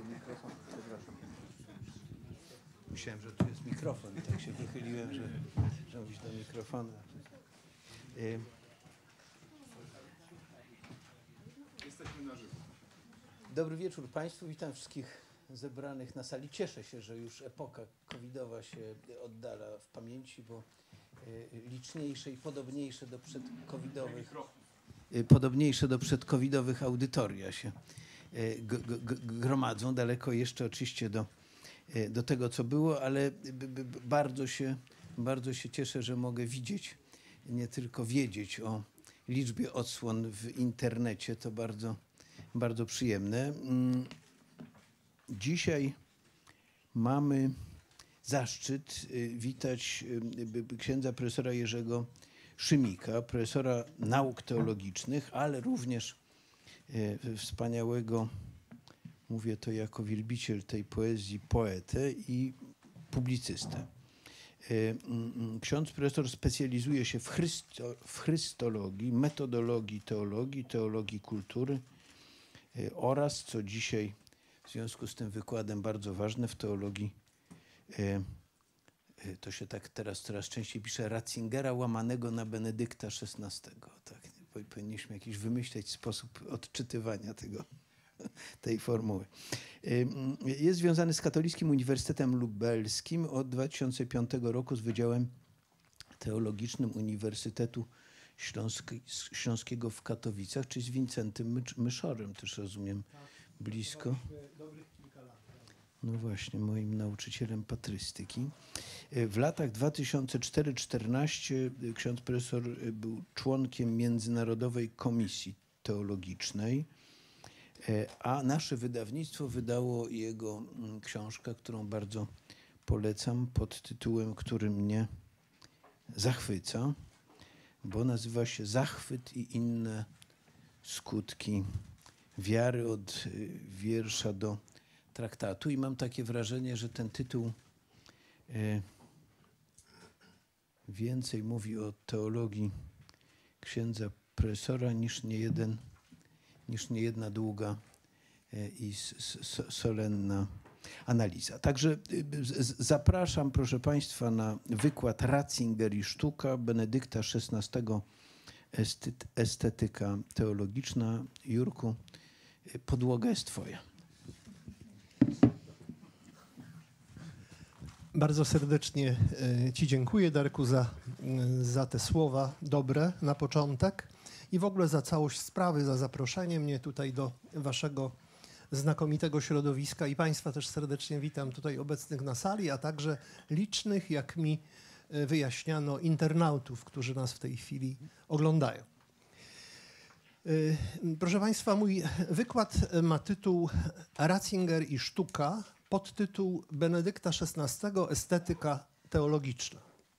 Mikrofon, przepraszam. Myślałem, że tu jest mikrofon i tak się wychyliłem, że mówić do mikrofonu. Jesteśmy na żywo. Dobry wieczór Państwu. Witam wszystkich zebranych na sali. Cieszę się, że już epoka covidowa się oddala w pamięci, bo liczniejsze i podobniejsze do przedcovidowych audytoria się gromadzą. Daleko jeszcze oczywiście do tego, co było, ale bardzo się cieszę, że mogę widzieć, nie tylko wiedzieć o liczbie odsłon w internecie. To bardzo przyjemne. Dzisiaj mamy zaszczyt witać księdza profesora Jerzego Szymika, profesora nauk teologicznych, ale również wspaniałego, mówię to jako wielbiciel tej poezji, poetę i publicystę. Ksiądz profesor specjalizuje się w chrystologii, metodologii teologii, teologii kultury oraz, co dzisiaj w związku z tym wykładem bardzo ważne, w teologii, to się tak teraz coraz częściej pisze, Ratzingera łamanego na Benedykta XVI. Tak, powinniśmy jakiś wymyśleć sposób odczytywania tej formuły. Jest związany z Katolickim Uniwersytetem Lubelskim od 2005 roku z Wydziałem Teologicznym Uniwersytetu Śląskiego w Katowicach, czy z Wincentym Myszorem, też rozumiem, blisko. No właśnie, moim nauczycielem patrystyki. W latach 2004-2014 ksiądz profesor był członkiem Międzynarodowej Komisji Teologicznej, a nasze wydawnictwo wydało jego książkę, którą bardzo polecam, pod tytułem, który mnie zachwyca, bo nazywa się Zachwyt i inne skutki wiary, od wiersza do traktatu. I mam takie wrażenie, że ten tytuł więcej mówi o teologii księdza profesora niż niejedna długa i solenna analiza. Także zapraszam, proszę Państwa, na wykład Ratzinger i sztuka Benedykta XVI, estetyka teologiczna. Jurku, podłoga jest Twoja. Bardzo serdecznie Ci dziękuję, Darku, za te słowa dobre na początek i w ogóle za całość sprawy, za zaproszenie mnie tutaj do Waszego znakomitego środowiska i Państwa też serdecznie witam tutaj obecnych na sali, a także licznych, jak mi wyjaśniano, internautów, którzy nas w tej chwili oglądają. Proszę Państwa, mój wykład ma tytuł Ratzinger i sztuka, podtytuł Benedykta XVI, estetyka teologiczna.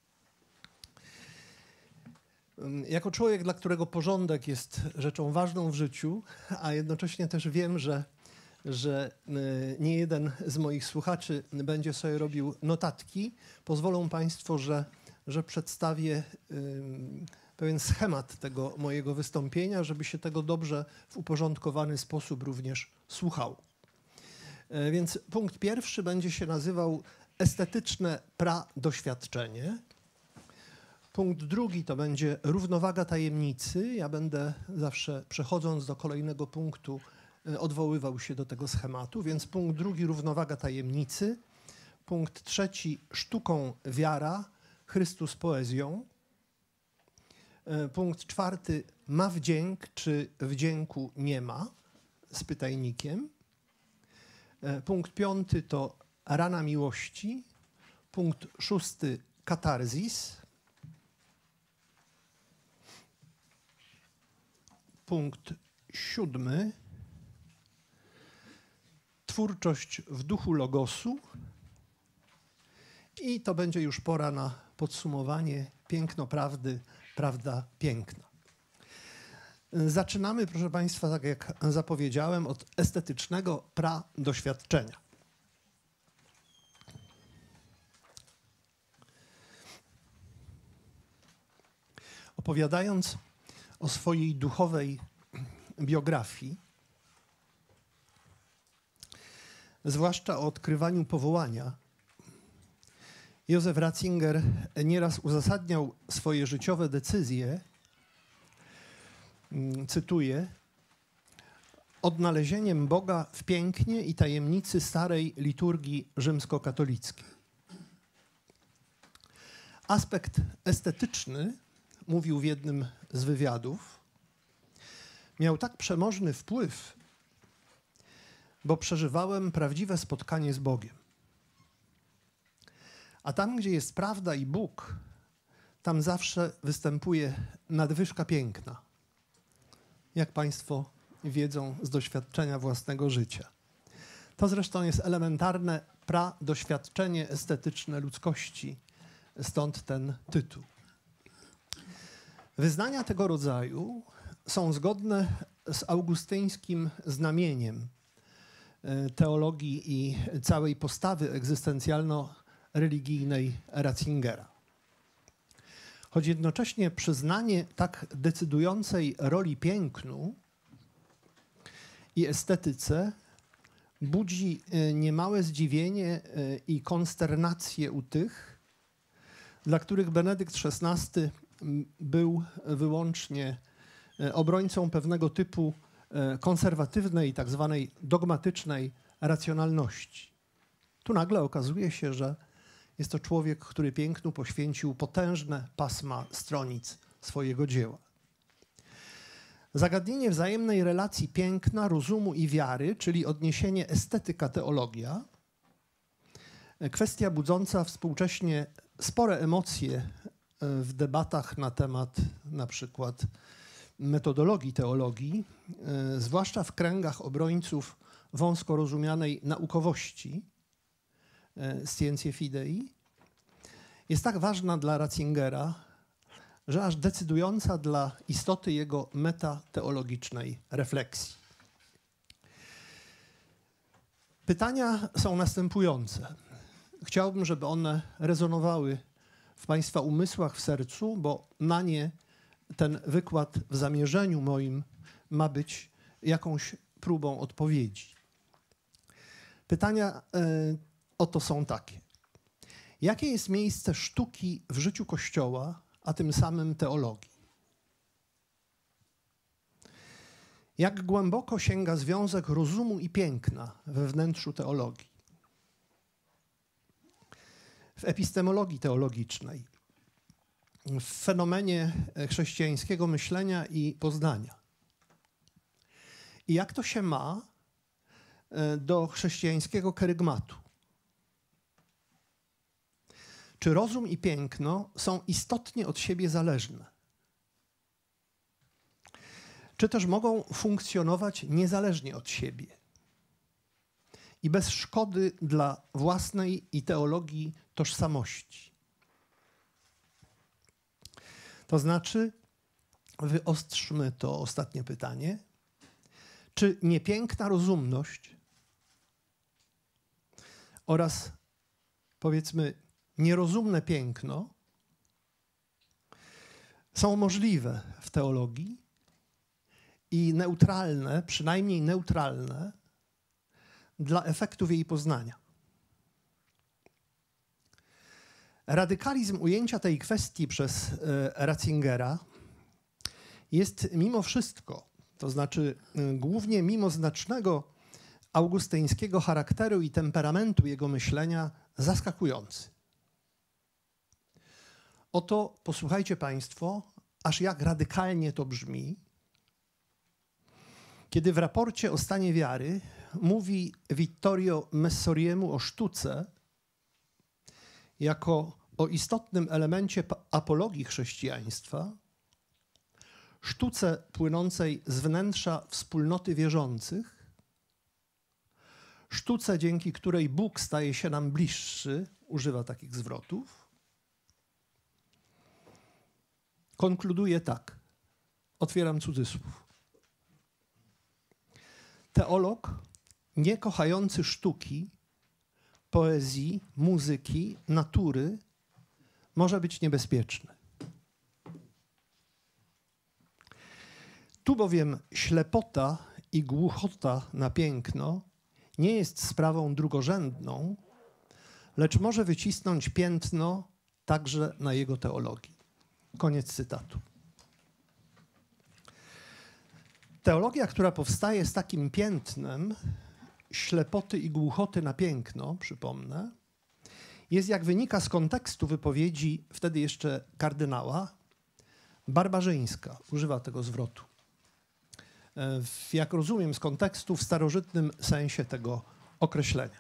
Jako człowiek, dla którego porządek jest rzeczą ważną w życiu, a jednocześnie też wiem, że nie jeden z moich słuchaczy będzie sobie robił notatki, pozwolą Państwo, że przedstawię pewien schemat tego mojego wystąpienia, żeby się tego dobrze w uporządkowany sposób również słuchało. Więc punkt pierwszy będzie się nazywał estetyczne pradoświadczenie. Punkt drugi to będzie równowaga tajemnicy. Ja będę zawsze, przechodząc do kolejnego punktu, odwoływał się do tego schematu, więc punkt drugi równowaga tajemnicy. Punkt trzeci sztuką wiara, Chrystus poezją. Punkt czwarty ma wdzięk, czy wdzięku nie ma, z pytajnikiem. Punkt piąty to rana miłości. Punkt szósty katarzis. Punkt siódmy twórczość w duchu logosu. I to będzie już pora na podsumowanie piękno prawdy, prawda piękna. Zaczynamy, proszę Państwa, tak jak zapowiedziałem, od estetycznego pradoświadczenia. Opowiadając o swojej duchowej biografii, zwłaszcza o odkrywaniu powołania, Józef Ratzinger nieraz uzasadniał swoje życiowe decyzje, cytuję, odnalezieniem Boga w pięknie i tajemnicy starej liturgii rzymskokatolickiej. Aspekt estetyczny, mówił w jednym z wywiadów, miał tak przemożny wpływ, bo przeżywałem prawdziwe spotkanie z Bogiem. A tam, gdzie jest prawda i Bóg, tam zawsze występuje nadwyżka piękna. Jak Państwo wiedzą z doświadczenia własnego życia. To zresztą jest elementarne pradoświadczenie estetyczne ludzkości, stąd ten tytuł. Wyznania tego rodzaju są zgodne z augustyńskim znamieniem teologii i całej postawy egzystencjalno-religijnej Ratzingera. Choć jednocześnie przyznanie tak decydującej roli pięknu i estetyce budzi niemałe zdziwienie i konsternację u tych, dla których Benedykt XVI był wyłącznie obrońcą pewnego typu konserwatywnej, tak zwanej dogmatycznej racjonalności. Tu nagle okazuje się, że jest to człowiek, który pięknu poświęcił potężne pasma stronic swojego dzieła. Zagadnienie wzajemnej relacji piękna, rozumu i wiary, czyli odniesienie estetyka-teologia, kwestia budząca współcześnie spore emocje w debatach na temat na przykład metodologii teologii, zwłaszcza w kręgach obrońców wąsko rozumianej naukowości, scientie fidei, jest tak ważna dla Ratzingera, że aż decydująca dla istoty jego metateologicznej refleksji. Pytania są następujące. Chciałbym, żeby one rezonowały w Państwa umysłach, w sercu, bo na nie ten wykład w zamierzeniu moim ma być jakąś próbą odpowiedzi. Pytania oto są takie. Jakie jest miejsce sztuki w życiu Kościoła, a tym samym teologii? Jak głęboko sięga związek rozumu i piękna we wnętrzu teologii? W epistemologii teologicznej, w fenomenie chrześcijańskiego myślenia i poznania. I jak to się ma do chrześcijańskiego kerygmatu? Czy rozum i piękno są istotnie od siebie zależne? Czy też mogą funkcjonować niezależnie od siebie i bez szkody dla własnej i teologii tożsamości? To znaczy, wyostrzmy to ostatnie pytanie, czy niepiękna rozumność oraz, powiedzmy, nierozumne piękno są możliwe w teologii i neutralne, przynajmniej neutralne dla efektów jej poznania. Radykalizm ujęcia tej kwestii przez Ratzingera jest mimo wszystko, to znaczy głównie mimo znacznego augustyńskiego charakteru i temperamentu jego myślenia, zaskakujący. Oto posłuchajcie Państwo, aż jak radykalnie to brzmi, kiedy w raporcie o stanie wiary mówi Vittorio Messoriemu o sztuce jako o istotnym elemencie apologii chrześcijaństwa, sztuce płynącej z wnętrza wspólnoty wierzących, sztuce, dzięki której Bóg staje się nam bliższy, używa takich zwrotów, konkluduje tak, otwieram cudzysłów. Teolog nie kochający sztuki, poezji, muzyki, natury może być niebezpieczny. Tu bowiem ślepota i głuchota na piękno nie jest sprawą drugorzędną, lecz może wycisnąć piętno także na jego teologii. Koniec cytatu. Teologia, która powstaje z takim piętnem ślepoty i głuchoty na piękno, przypomnę, jest, jak wynika z kontekstu wypowiedzi wtedy jeszcze kardynała, barbarzyńska. Używa tego zwrotu. Jak rozumiem z kontekstu, w starożytnym sensie tego określenia.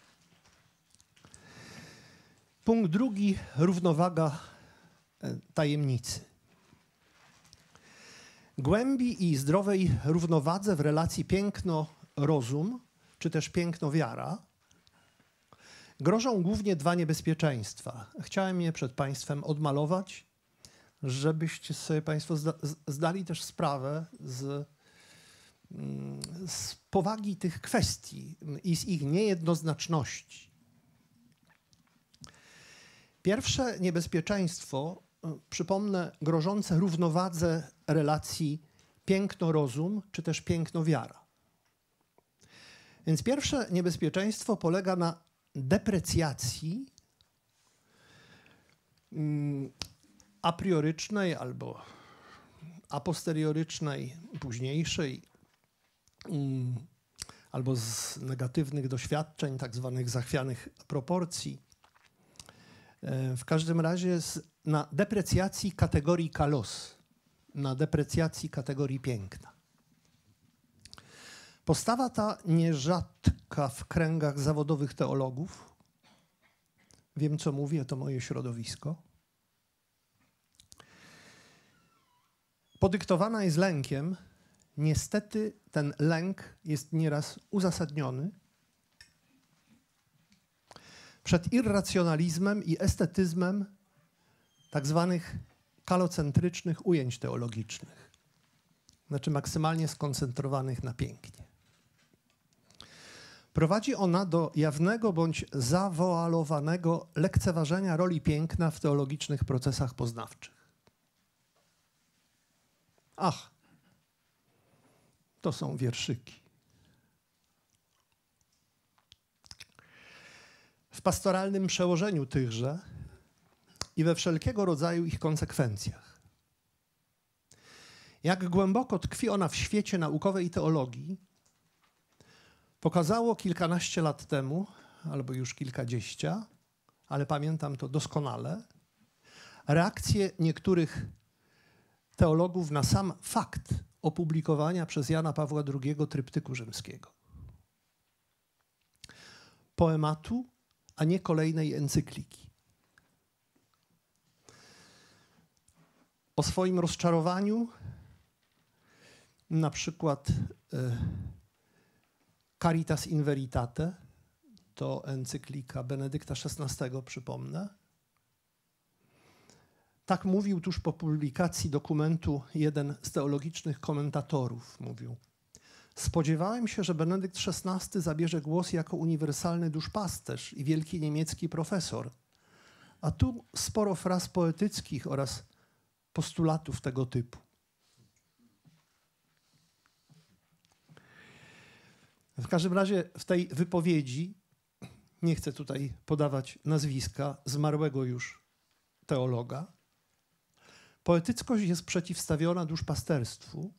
Punkt drugi, równowaga tajemnicy. Głębi i zdrowej równowadze w relacji piękno-rozum, czy też piękno-wiara, grożą głównie dwa niebezpieczeństwa. Chciałem je przed Państwem odmalować, żebyście sobie Państwo zdali też sprawę z powagi tych kwestii i z ich niejednoznaczności. Pierwsze niebezpieczeństwo, przypomnę, grożące równowadze relacji piękno-rozum, czy też piękno-wiara. Więc pierwsze niebezpieczeństwo polega na deprecjacji a priorycznej albo a posteriorycznej, późniejszej, albo z negatywnych doświadczeń, tak zwanych zachwianych proporcji. W każdym razie na deprecjacji kategorii kalos, na deprecjacji kategorii piękna. Postawa ta nierzadka w kręgach zawodowych teologów. Wiem, co mówię, to moje środowisko. Podyktowana jest lękiem. Niestety ten lęk jest nieraz uzasadniony przed irracjonalizmem i estetyzmem tak zwanych kalocentrycznych ujęć teologicznych, znaczy maksymalnie skoncentrowanych na pięknie. Prowadzi ona do jawnego bądź zawoalowanego lekceważenia roli piękna w teologicznych procesach poznawczych. Ach, to są wierszyki. W pastoralnym przełożeniu tychże i we wszelkiego rodzaju ich konsekwencjach. Jak głęboko tkwi ona w świecie naukowej teologii, pokazało kilkanaście lat temu, albo już kilkadziesięciu, ale pamiętam to doskonale, reakcje niektórych teologów na sam fakt opublikowania przez Jana Pawła II tryptyku rzymskiego. Poematu, a nie kolejnej encykliki. O swoim rozczarowaniu, na przykład Caritas in Veritate, to encyklika Benedykta XVI, przypomnę. Tak mówił tuż po publikacji dokumentu jeden z teologicznych komentatorów. Mówił: spodziewałem się, że Benedykt XVI zabierze głos jako uniwersalny duszpasterz i wielki niemiecki profesor, a tu sporo fraz poetyckich oraz postulatów tego typu. W każdym razie w tej wypowiedzi, nie chcę tutaj podawać nazwiska zmarłego już teologa, poetyckość jest przeciwstawiona duszpasterstwu,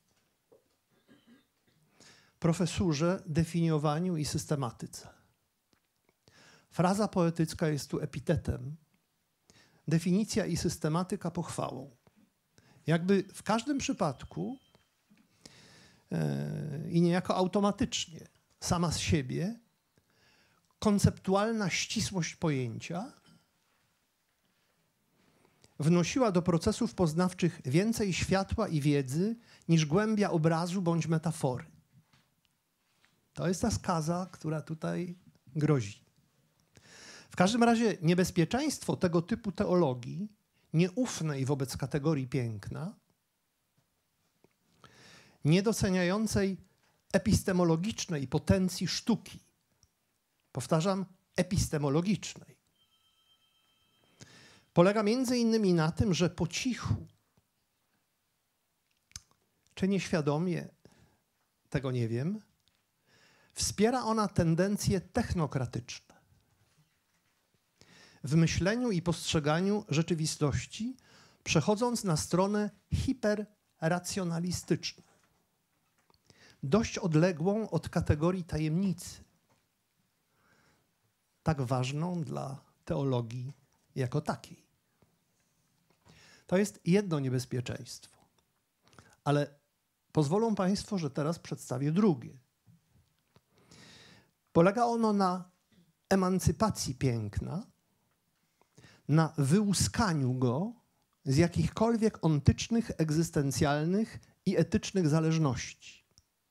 profesurze, definiowaniu i systematyce. Fraza poetycka jest tu epitetem, definicja i systematyka pochwałą. Jakby w każdym przypadku i niejako automatycznie, sama z siebie, konceptualna ścisłość pojęcia wnosiła do procesów poznawczych więcej światła i wiedzy niż głębia obrazu bądź metafory. To jest ta skaza, która tutaj grozi. W każdym razie niebezpieczeństwo tego typu teologii, nieufnej wobec kategorii piękna, niedoceniającej epistemologicznej potencji sztuki. Powtarzam, epistemologicznej. Polega między innymi na tym, że po cichu, czy nieświadomie, tego nie wiem, Wspiera ona tendencje technokratyczne. W myśleniu i postrzeganiu rzeczywistości, przechodząc na stronę hiperracjonalistyczną, dość odległą od kategorii tajemnicy, tak ważną dla teologii jako takiej. To jest jedno niebezpieczeństwo, ale pozwolą Państwo, że teraz przedstawię drugie. Polega ono na emancypacji piękna, na wyłuskaniu go z jakichkolwiek ontycznych, egzystencjalnych i etycznych zależności.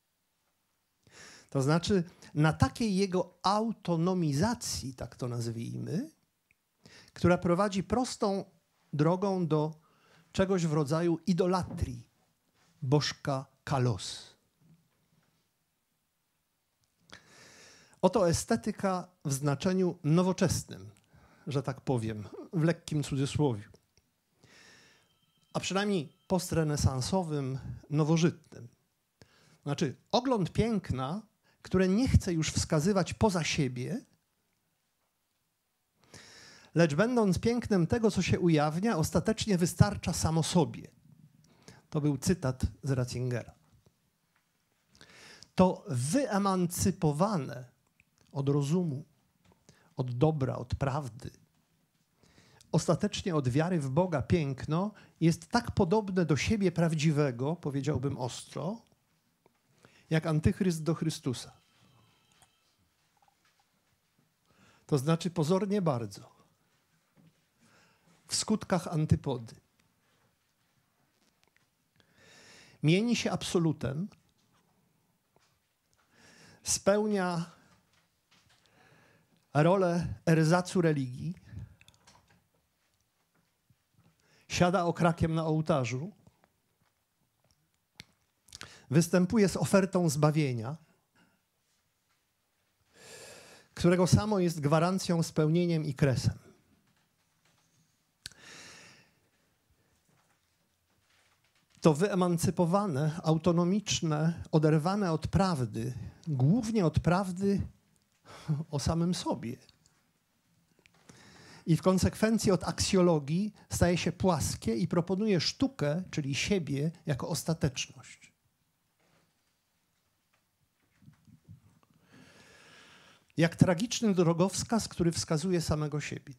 To znaczy na takiej jego autonomizacji, tak to nazwijmy, która prowadzi prostą drogą do czegoś w rodzaju idolatrii bożka Kalos. Oto estetyka w znaczeniu nowoczesnym, że tak powiem, w lekkim cudzysłowiu, a przynajmniej postrenesansowym, nowożytnym. Znaczy ogląd piękna, które nie chce już wskazywać poza siebie, lecz będąc pięknem tego, co się ujawnia, ostatecznie wystarcza samo sobie. To był cytat z Ratzingera. To wyemancypowane od rozumu, od dobra, od prawdy, ostatecznie od wiary w Boga piękno jest tak podobne do siebie prawdziwego, powiedziałbym ostro, jak antychryst do Chrystusa. To znaczy pozornie bardzo. W skutkach antypody. Mieni się absolutem, spełnia rolę erzacu religii, siada okrakiem na ołtarzu, występuje z ofertą zbawienia, którego samo jest gwarancją, spełnieniem i kresem. To wyemancypowane, autonomiczne, oderwane od prawdy, głównie od prawdy o samym sobie i w konsekwencji od aksjologii staje się płaskie i proponuje sztukę, czyli siebie, jako ostateczność. Jak tragiczny drogowskaz, który wskazuje samego siebie.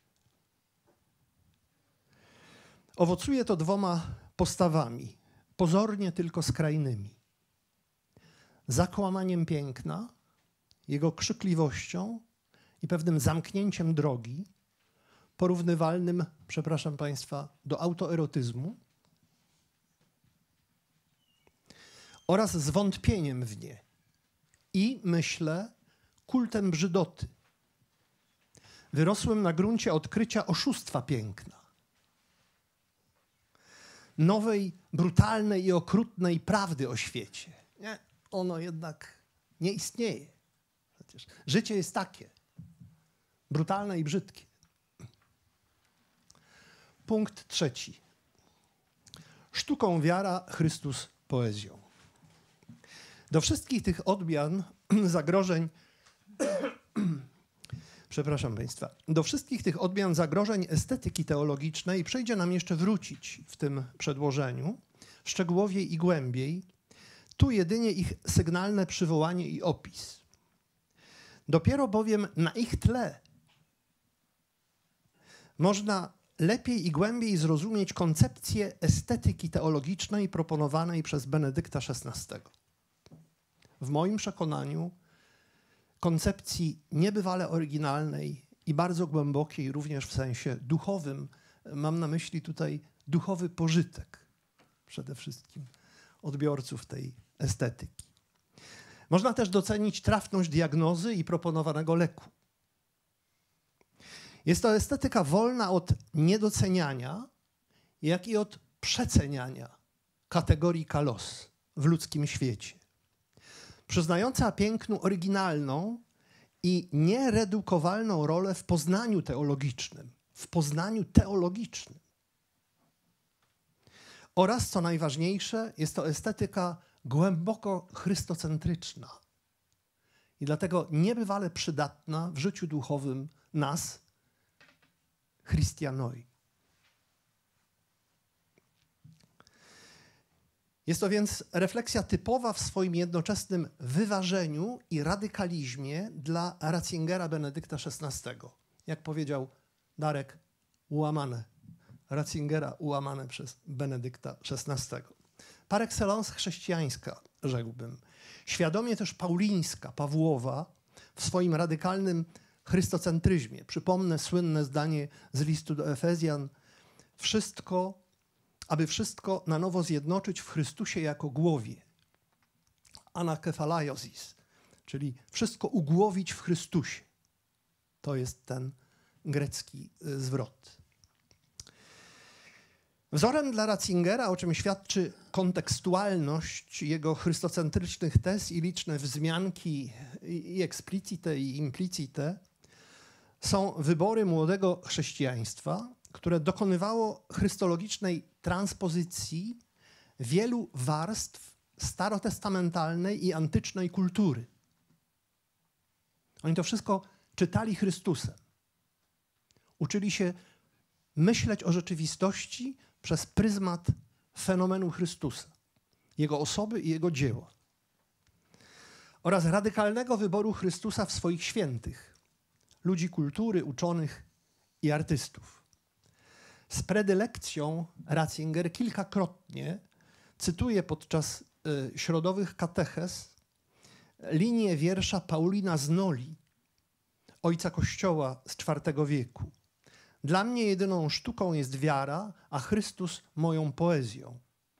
Owocuje to dwoma postawami, pozornie tylko skrajnymi. Zakłamaniem piękna, jego krzykliwością i pewnym zamknięciem drogi, porównywalnym, przepraszam Państwa, do autoerotyzmu oraz zwątpieniem w nie i, myślę, kultem brzydoty, wyrosłym na gruncie odkrycia oszustwa piękna. Nowej, brutalnej i okrutnej prawdy o świecie. Nie, ono jednak nie istnieje. Przecież życie jest takie, brutalne i brzydkie. Punkt trzeci. Sztuką wiara, Chrystus poezją. Do wszystkich tych odmian, zagrożeń, przepraszam Państwa, do wszystkich tych odmian zagrożeń estetyki teologicznej przejdzie nam jeszcze wrócić w tym przedłożeniu, szczegółowiej i głębiej. Tu jedynie ich sygnalne przywołanie i opis. Dopiero bowiem na ich tle można lepiej i głębiej zrozumieć koncepcję estetyki teologicznej proponowanej przez Benedykta XVI. W moim przekonaniu koncepcji niebywale oryginalnej i bardzo głębokiej, również w sensie duchowym. Mam na myśli tutaj duchowy pożytek przede wszystkim odbiorców tej estetyki. Można też docenić trafność diagnozy i proponowanego leku. Jest to estetyka wolna od niedoceniania, jak i od przeceniania kategorii kalos w ludzkim świecie. Przyznająca pięknu oryginalną i nieredukowalną rolę w poznaniu teologicznym. W poznaniu teologicznym. Oraz, co najważniejsze, jest to estetyka głęboko chrystocentryczna. i dlatego niebywale przydatna w życiu duchowym nas, chrystianoi. Jest to więc refleksja typowa w swoim jednoczesnym wyważeniu i radykalizmie dla Ratzingera Benedykta XVI. Jak powiedział Darek, ułamane. Ratzingera ułamane przez Benedykta XVI. Par excellence chrześcijańska, rzekłbym. Świadomie też paulińska, Pawłowa, w swoim radykalnym chrystocentryzmie. Przypomnę słynne zdanie z listu do Efezjan. Aby wszystko na nowo zjednoczyć w Chrystusie jako głowie. Anakefalaiosis, czyli wszystko ugłowić w Chrystusie. To jest ten grecki zwrot. Wzorem dla Ratzingera, o czym świadczy kontekstualność jego chrystocentrycznych tez i liczne wzmianki i explicite i implicite, są wybory młodego chrześcijaństwa, które dokonywało chrystologicznej transpozycji wielu warstw starotestamentalnej i antycznej kultury. Oni to wszystko czytali Chrystusem. Uczyli się myśleć o rzeczywistości przez pryzmat fenomenu Chrystusa, Jego osoby i Jego dzieła. Oraz radykalnego wyboru Chrystusa w swoich świętych, ludzi kultury, uczonych i artystów. Z predylekcją Ratzinger kilkakrotnie cytuje podczas środowych katechez linię wiersza Paulina z Noli, ojca Kościoła z IV wieku. Dla mnie jedyną sztuką jest wiara, a Chrystus moją poezją.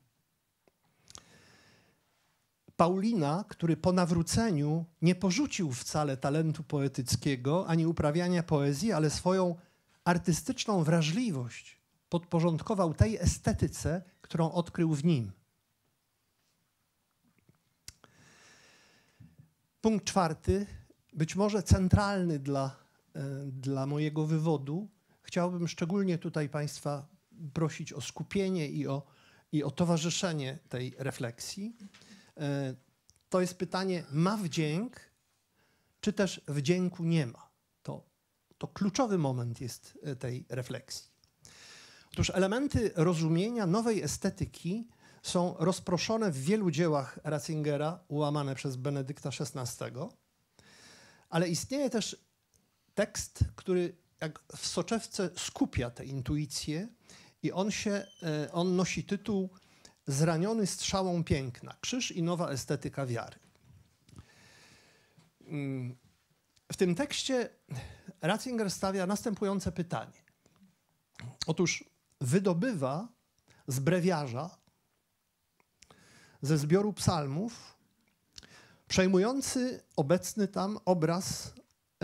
Paulina, który po nawróceniu nie porzucił wcale talentu poetyckiego ani uprawiania poezji, ale swoją artystyczną wrażliwość podporządkował tej estetyce, którą odkrył w nim. Punkt czwarty, być może centralny dla mojego wywodu. Chciałbym szczególnie tutaj Państwa prosić o skupienie i o towarzyszenie tej refleksji. To jest pytanie, ma wdzięk, czy też wdzięku nie ma? To kluczowy moment jest tej refleksji. Otóż elementy rozumienia nowej estetyki są rozproszone w wielu dziełach Ratzingera, ułamane przez Benedykta XVI, ale istnieje też tekst, który jak w soczewce skupia te intuicje i on nosi tytuł Zraniony strzałą piękna. Krzyż i nowa estetyka wiary. W tym tekście Ratzinger stawia następujące pytanie. Otóż wydobywa z brewiarza, ze zbioru psalmów, przejmujący obecny tam obraz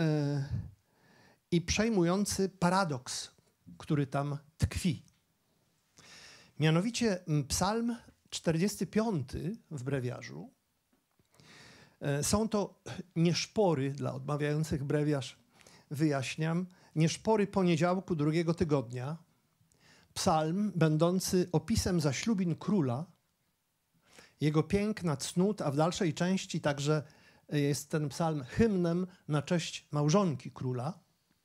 i przejmujący paradoks, który tam tkwi. Mianowicie psalm 45 w brewiarzu. Są to nieszpory, dla odmawiających brewiarz wyjaśniam, nieszpory poniedziałku drugiego tygodnia. Psalm będący opisem zaślubin króla, jego piękna, cnót, a w dalszej części także jest ten psalm hymnem na cześć małżonki króla.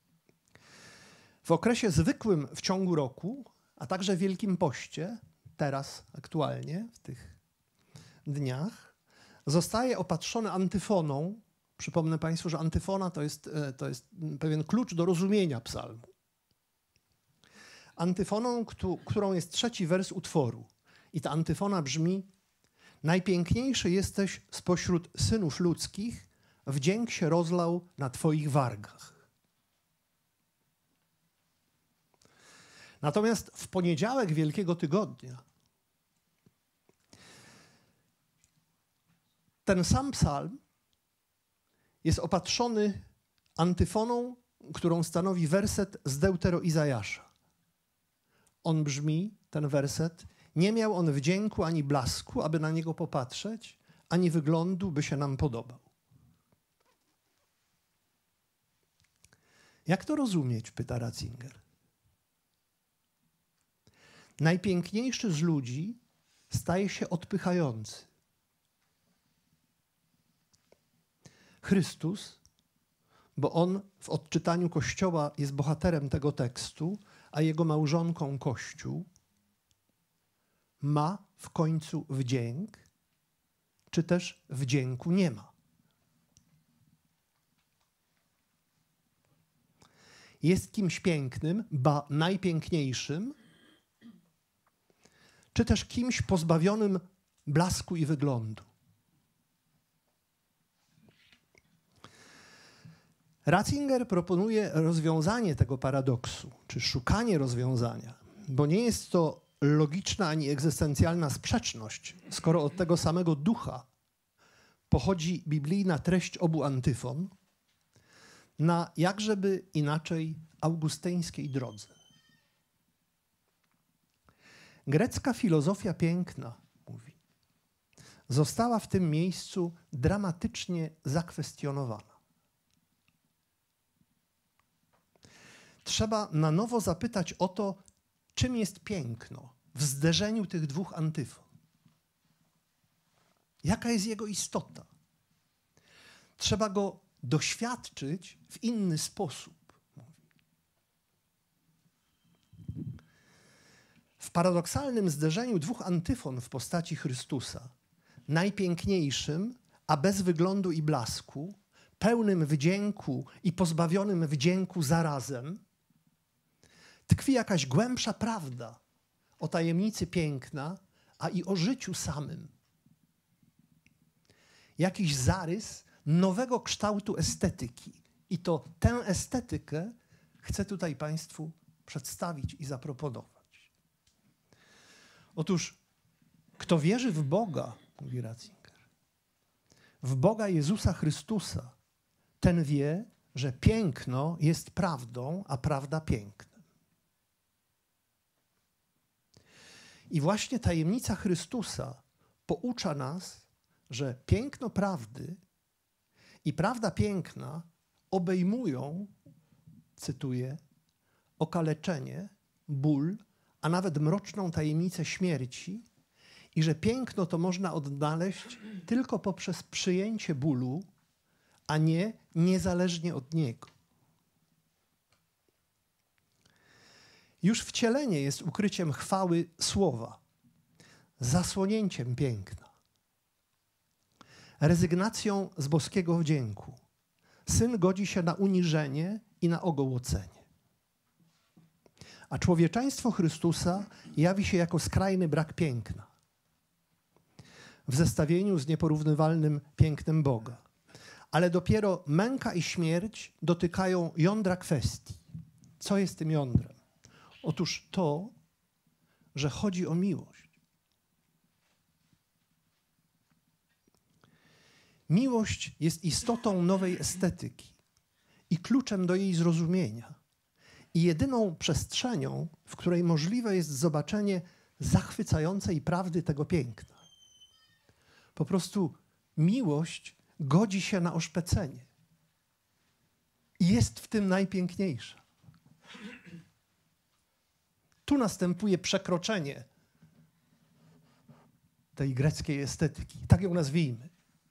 W okresie zwykłym w ciągu roku, a także w Wielkim Poście, teraz aktualnie, w tych dniach, zostaje opatrzony antyfoną. Przypomnę Państwu, że antyfona to jest pewien klucz do rozumienia psalmu. Antyfoną, którą jest trzeci wers utworu. I ta antyfona brzmi: najpiękniejszy jesteś spośród synów ludzkich, wdzięk się rozlał na Twoich wargach. Natomiast w poniedziałek Wielkiego Tygodnia ten sam psalm jest opatrzony antyfoną, którą stanowi werset z Deutero-Izajasza. On brzmi, ten werset: nie miał on wdzięku ani blasku, aby na niego popatrzeć, ani wyglądu, by się nam podobał. Jak to rozumieć? Pyta Ratzinger. Najpiękniejszy z ludzi staje się odpychający. Chrystus, bo On w odczytaniu Kościoła jest bohaterem tego tekstu, a jego małżonką Kościół, ma w końcu wdzięk, czy też wdzięku nie ma. Jest kimś pięknym, ba najpiękniejszym, czy też kimś pozbawionym blasku i wyglądu. Ratzinger proponuje rozwiązanie tego paradoksu, czy szukanie rozwiązania, bo nie jest to logiczna ani egzystencjalna sprzeczność, skoro od tego samego ducha pochodzi biblijna treść obu antyfon, na jakżeby inaczej augusteńskiej drodze. Grecka filozofia piękna, mówi, została w tym miejscu dramatycznie zakwestionowana. Trzeba na nowo zapytać o to, czym jest piękno w zderzeniu tych dwóch antyfon. Jaka jest jego istota? Trzeba go doświadczyć w inny sposób. W paradoksalnym zderzeniu dwóch antyfon w postaci Chrystusa, najpiękniejszym, a bez wyglądu i blasku, pełnym wdzięku i pozbawionym wdzięku zarazem, tkwi jakaś głębsza prawda o tajemnicy piękna, a i o życiu samym. Jakiś zarys nowego kształtu estetyki. I to tę estetykę chcę tutaj Państwu przedstawić i zaproponować. Otóż, kto wierzy w Boga, mówi Ratzinger, w Boga Jezusa Chrystusa, ten wie, że piękno jest prawdą, a prawda pięknem. I właśnie tajemnica Chrystusa poucza nas, że piękno prawdy i prawda piękna obejmują, cytuję, okaleczenie, ból, a nawet mroczną tajemnicę śmierci i że piękno to można odnaleźć tylko poprzez przyjęcie bólu, a nie niezależnie od niego. Już wcielenie jest ukryciem chwały słowa, zasłonięciem piękna, rezygnacją z boskiego wdzięku. Syn godzi się na uniżenie i na ogołocenie. A człowieczeństwo Chrystusa jawi się jako skrajny brak piękna w zestawieniu z nieporównywalnym pięknem Boga. Ale dopiero męka i śmierć dotykają jądra kwestii. Co jest tym jądrem? Otóż to, że chodzi o miłość. Miłość jest istotą nowej estetyki i kluczem do jej zrozumienia i jedyną przestrzenią, w której możliwe jest zobaczenie zachwycającej prawdy tego piękna. Po prostu miłość godzi się na oszpecenie i jest w tym najpiękniejsza. Tu następuje przekroczenie tej greckiej estetyki, tak ją nazwijmy.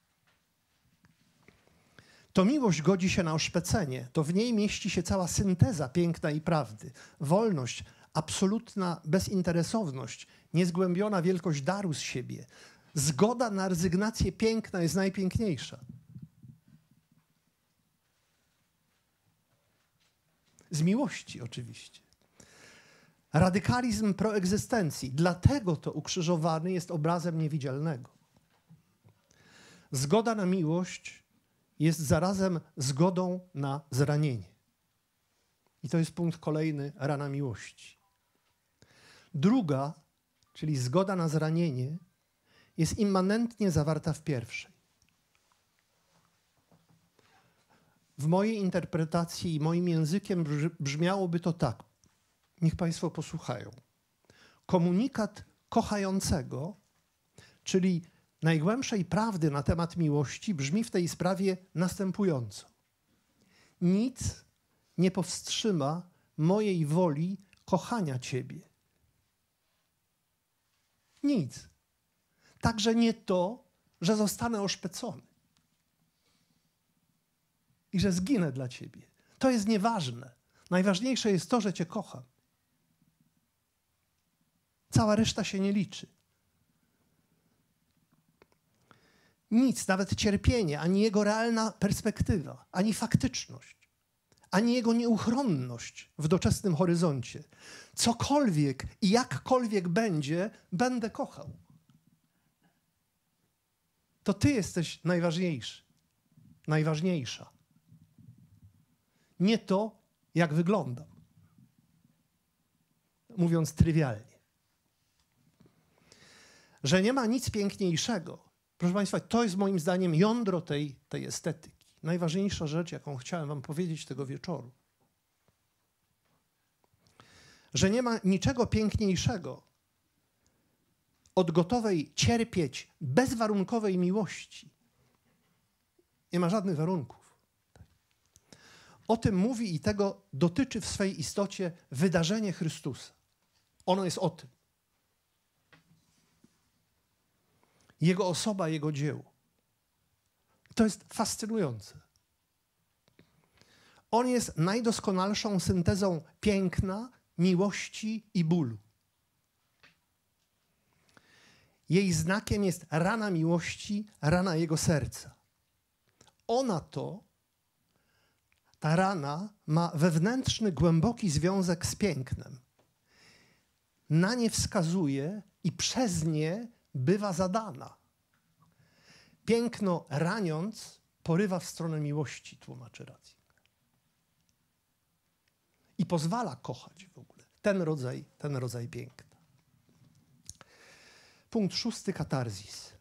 To miłość godzi się na oszpecenie, to w niej mieści się cała synteza piękna i prawdy. Wolność, absolutna bezinteresowność, niezgłębiona wielkość daru z siebie. Zgoda na rezygnację piękna jest najpiękniejsza. Z miłości oczywiście. Radykalizm proegzystencji. Dlatego to ukrzyżowany jest obrazem niewidzialnego. Zgoda na miłość jest zarazem zgodą na zranienie. I to jest punkt kolejny, rana miłości. Druga, czyli zgoda na zranienie, jest immanentnie zawarta w pierwszej. W mojej interpretacji i moim językiem brzmiałoby to tak. Niech Państwo posłuchają. Komunikat kochającego, czyli najgłębszej prawdy na temat miłości, brzmi w tej sprawie następująco. Nic nie powstrzyma mojej woli kochania Ciebie. Nic. Także nie to, że zostanę oszpecony. i że zginę dla ciebie. To jest nieważne. Najważniejsze jest to, że cię kocham. Cała reszta się nie liczy. Nic, nawet cierpienie, ani jego realna perspektywa, ani faktyczność, ani jego nieuchronność w doczesnym horyzoncie. Cokolwiek i jakkolwiek będzie, będę kochał. To ty jesteś najważniejszy, najważniejsza. Nie to, jak wyglądam. Mówiąc trywialnie. Że nie ma nic piękniejszego. Proszę Państwa, to jest moim zdaniem jądro tej estetyki. Najważniejsza rzecz, jaką chciałem wam powiedzieć tego wieczoru. Że nie ma niczego piękniejszego od gotowej cierpieć bezwarunkowej miłości. Nie ma żadnych warunków. O tym mówi i tego dotyczy w swej istocie wydarzenie Chrystusa. Ono jest o tym. Jego osoba, Jego dzieło. To jest fascynujące. On jest najdoskonalszą syntezą piękna, miłości i bólu. Jej znakiem jest rana miłości, rana Jego serca. Ta rana ma wewnętrzny, głęboki związek z pięknem. Na nie wskazuje i przez nie bywa zadana. Piękno raniąc porywa w stronę miłości, tłumaczy Ratzinger. I pozwala kochać w ogóle ten rodzaj piękna. Punkt 6. Katarzis.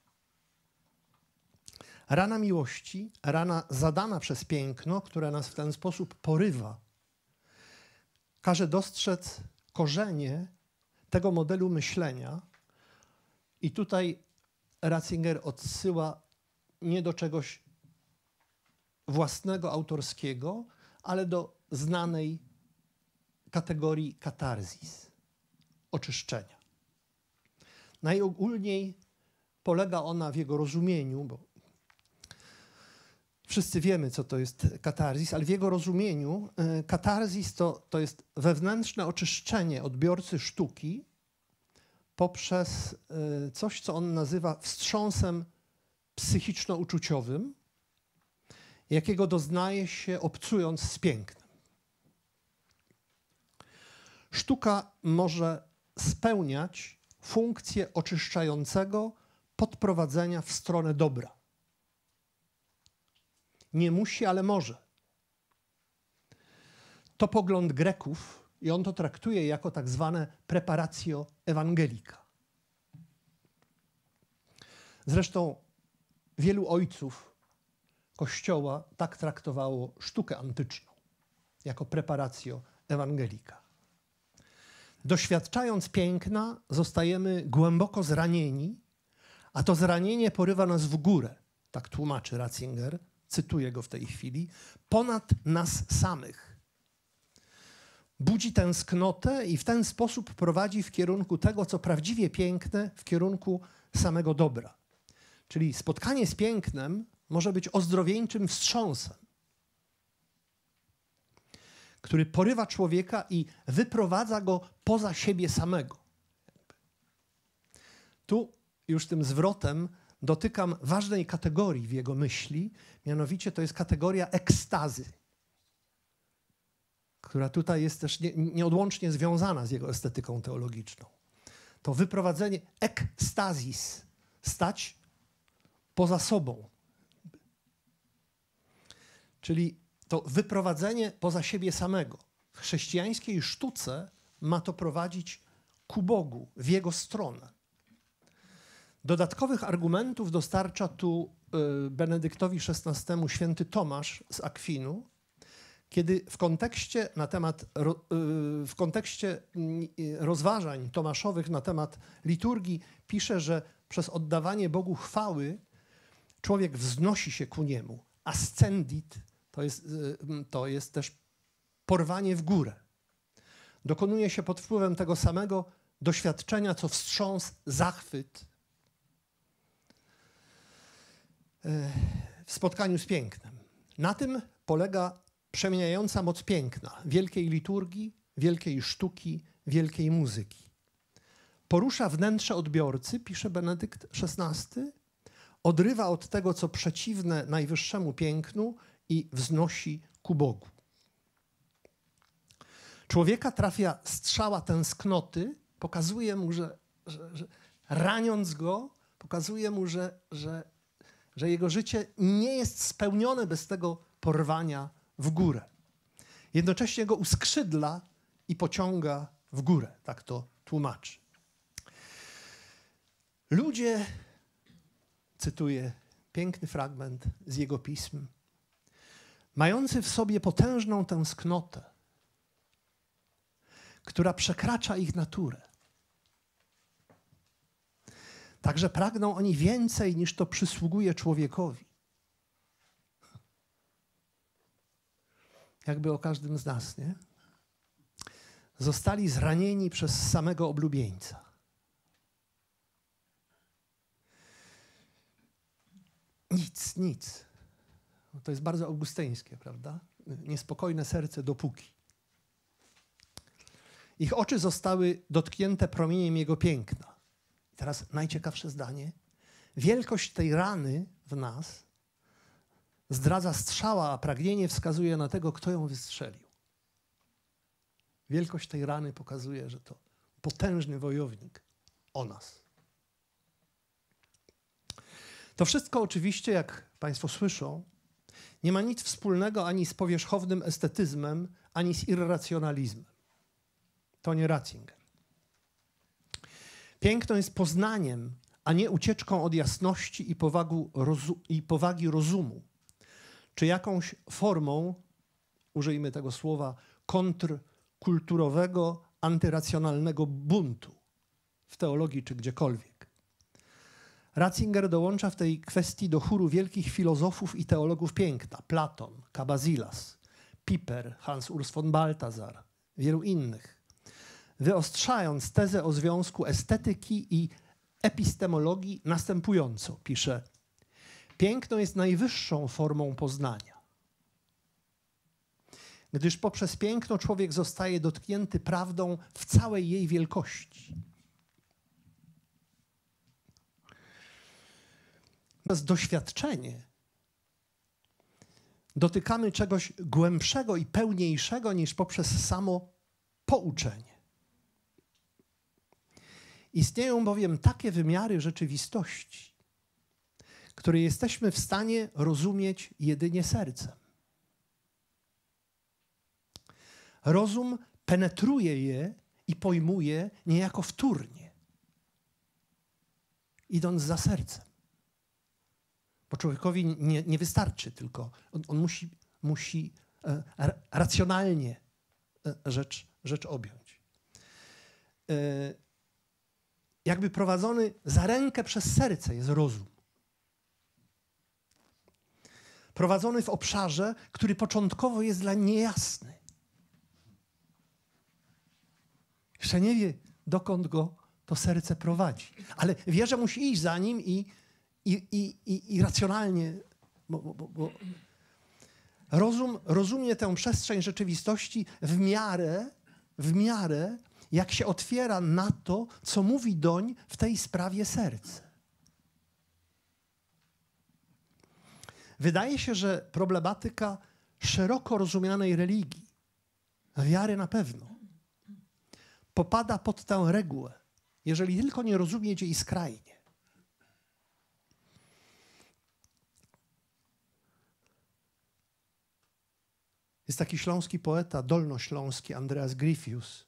Rana miłości, rana zadana przez piękno, która nas w ten sposób porywa, każe dostrzec korzenie tego modelu myślenia. I tutaj Ratzinger odsyła nie do czegoś własnego, autorskiego, ale do znanej kategorii katarzis, oczyszczenia. Najogólniej polega ona w jego rozumieniu, bo wszyscy wiemy, co to jest katarzis, ale w jego rozumieniu katarzis to jest wewnętrzne oczyszczenie odbiorcy sztuki poprzez coś, co on nazywa wstrząsem psychiczno-uczuciowym, jakiego doznaje się obcując z pięknem. Sztuka może spełniać funkcję oczyszczającego podprowadzenia w stronę dobra. Nie musi, ale może. To pogląd Greków i on to traktuje jako tak zwane preparatio evangelica. Zresztą wielu ojców Kościoła tak traktowało sztukę antyczną, jako preparatio evangelica. Doświadczając piękna, zostajemy głęboko zranieni, a to zranienie porywa nas w górę, tak tłumaczy Ratzinger, cytuję go w tej chwili, ponad nas samych. Budzi tęsknotę i w ten sposób prowadzi w kierunku tego, co prawdziwie piękne, w kierunku samego dobra. Czyli spotkanie z pięknem może być ozdrowieńczym wstrząsem, który porywa człowieka i wyprowadza go poza siebie samego. Tu już tym zwrotem dotykam ważnej kategorii w jego myśli, mianowicie to jest kategoria ekstazy, która tutaj jest też nieodłącznie związana z jego estetyką teologiczną. To wyprowadzenie ekstazis, stać poza sobą. Czyli to wyprowadzenie poza siebie samego. W chrześcijańskiej sztuce ma to prowadzić ku Bogu, w Jego stronę. Dodatkowych argumentów dostarcza tu Benedyktowi XVI święty Tomasz z Akwinu, kiedy w kontekście rozważań tomaszowych na temat liturgii pisze, że przez oddawanie Bogu chwały człowiek wznosi się ku Niemu. Ascendit to jest też porwanie w górę. Dokonuje się pod wpływem tego samego doświadczenia, co wstrząs, zachwyt w spotkaniu z pięknem. Na tym polega przemieniająca moc piękna, wielkiej liturgii, wielkiej sztuki, wielkiej muzyki. Porusza wnętrze odbiorcy, pisze Benedykt XVI, odrywa od tego, co przeciwne najwyższemu pięknu i wznosi ku Bogu. Człowieka trafia strzała tęsknoty, pokazuje mu, że raniąc go, pokazuje mu, że jego życie nie jest spełnione bez tego porwania w górę. Jednocześnie go uskrzydla i pociąga w górę. Tak to tłumaczy. Ludzie, cytuję piękny fragment z jego pism, mający w sobie potężną tęsknotę, która przekracza ich naturę. Także pragną oni więcej, niż to przysługuje człowiekowi. Jakby o każdym z nas, nie? Zostali zranieni przez samego oblubieńca. Nic. To jest bardzo augustyńskie, prawda? Niespokojne serce dopóki. Ich oczy zostały dotknięte promieniem jego piękna. Teraz najciekawsze zdanie. Wielkość tej rany w nas zdradza strzała, a pragnienie wskazuje na tego, kto ją wystrzelił. Wielkość tej rany pokazuje, że to potężny wojownik o nas. To wszystko oczywiście, jak Państwo słyszą, nie ma nic wspólnego ani z powierzchownym estetyzmem, ani z irracjonalizmem. To nie Ratzinger. Piękno jest poznaniem, a nie ucieczką od jasności i powagi rozumu, czy jakąś formą, użyjmy tego słowa, kontrkulturowego, antyracjonalnego buntu w teologii czy gdziekolwiek. Ratzinger dołącza w tej kwestii do chóru wielkich filozofów i teologów piękna. Platon, Cabazilas, Piper, Hans Urs von Balthasar, wielu innych. Wyostrzając tezę o związku estetyki i epistemologii następująco, pisze: piękno jest najwyższą formą poznania, gdyż poprzez piękno człowiek zostaje dotknięty prawdą w całej jej wielkości. Przez doświadczenie dotykamy czegoś głębszego i pełniejszego niż poprzez samo pouczenie. Istnieją bowiem takie wymiary rzeczywistości, które jesteśmy w stanie rozumieć jedynie sercem. Rozum penetruje je i pojmuje niejako wtórnie, idąc za sercem. Bo człowiekowi nie wystarczy tylko, on musi racjonalnie rzecz objąć. Jakby prowadzony za rękę przez serce jest rozum. Prowadzony w obszarze, który początkowo jest dla niejasny. Jeszcze nie wie, dokąd go to serce prowadzi. Ale wie, że musi iść za nim i racjonalnie, bo rozum rozumie tę przestrzeń rzeczywistości w miarę jak się otwiera na to, co mówi doń w tej sprawie serce. Wydaje się, że problematyka szeroko rozumianej religii, wiary na pewno, popada pod tę regułę, jeżeli tylko nie rozumieć jej skrajnie. Jest taki śląski poeta, dolnośląski, Andreas Gryphius,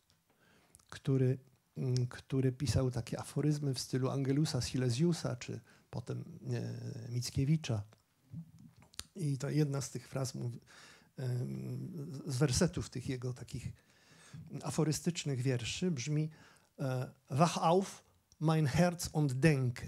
który pisał takie aforyzmy w stylu Angelusa Silesiusa, czy potem Mickiewicza. I to jedna z tych fraz, z wersetów tych jego takich aforystycznych wierszy brzmi: Wach auf, mein Herz und denke.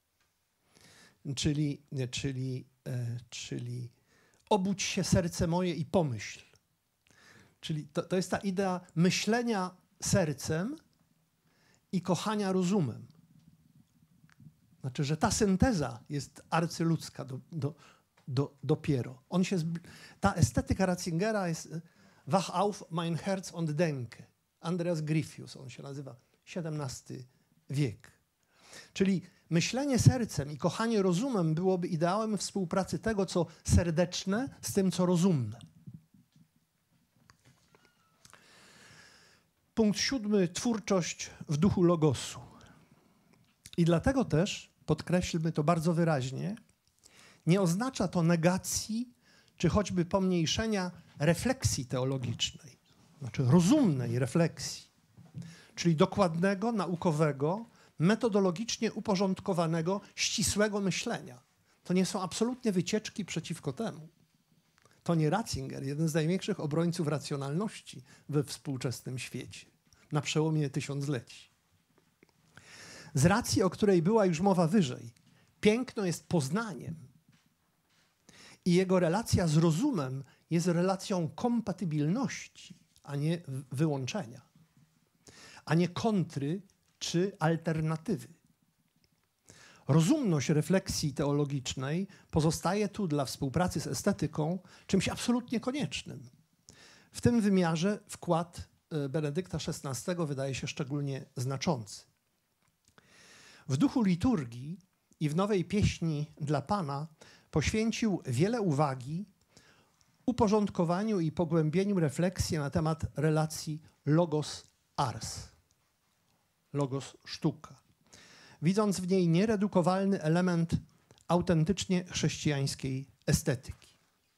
Czyli obudź się, serce moje, i pomyśl. Czyli to jest ta idea myślenia sercem i kochania rozumem. Znaczy, że ta synteza jest arcyludzka dopiero. Ta estetyka Ratzingera jest Wach auf mein Herz und denke. Andreas Gryphius, on się nazywa, XVII wiek. Czyli myślenie sercem i kochanie rozumem byłoby ideałem współpracy tego, co serdeczne, z tym, co rozumne. Punkt 7. Twórczość w duchu logosu. I dlatego też, podkreślmy to bardzo wyraźnie, nie oznacza to negacji, czy choćby pomniejszenia refleksji teologicznej, znaczy rozumnej refleksji, czyli dokładnego, naukowego, metodologicznie uporządkowanego, ścisłego myślenia. To nie są absolutnie wycieczki przeciwko temu. To nie Ratzinger, jeden z największych obrońców racjonalności we współczesnym świecie, na przełomie tysiącleci. Z racji, o której była już mowa wyżej, piękno jest poznaniem i jego relacja z rozumem jest relacją kompatybilności, a nie wyłączenia, a nie kontry czy alternatywy. Rozumność refleksji teologicznej pozostaje tu dla współpracy z estetyką czymś absolutnie koniecznym. W tym wymiarze wkład Benedykta XVI wydaje się szczególnie znaczący. W duchu liturgii i w nowej pieśni dla Pana poświęcił wiele uwagi uporządkowaniu i pogłębieniu refleksji na temat relacji logos-ars, logos-sztuka, widząc w niej nieredukowalny element autentycznie chrześcijańskiej estetyki.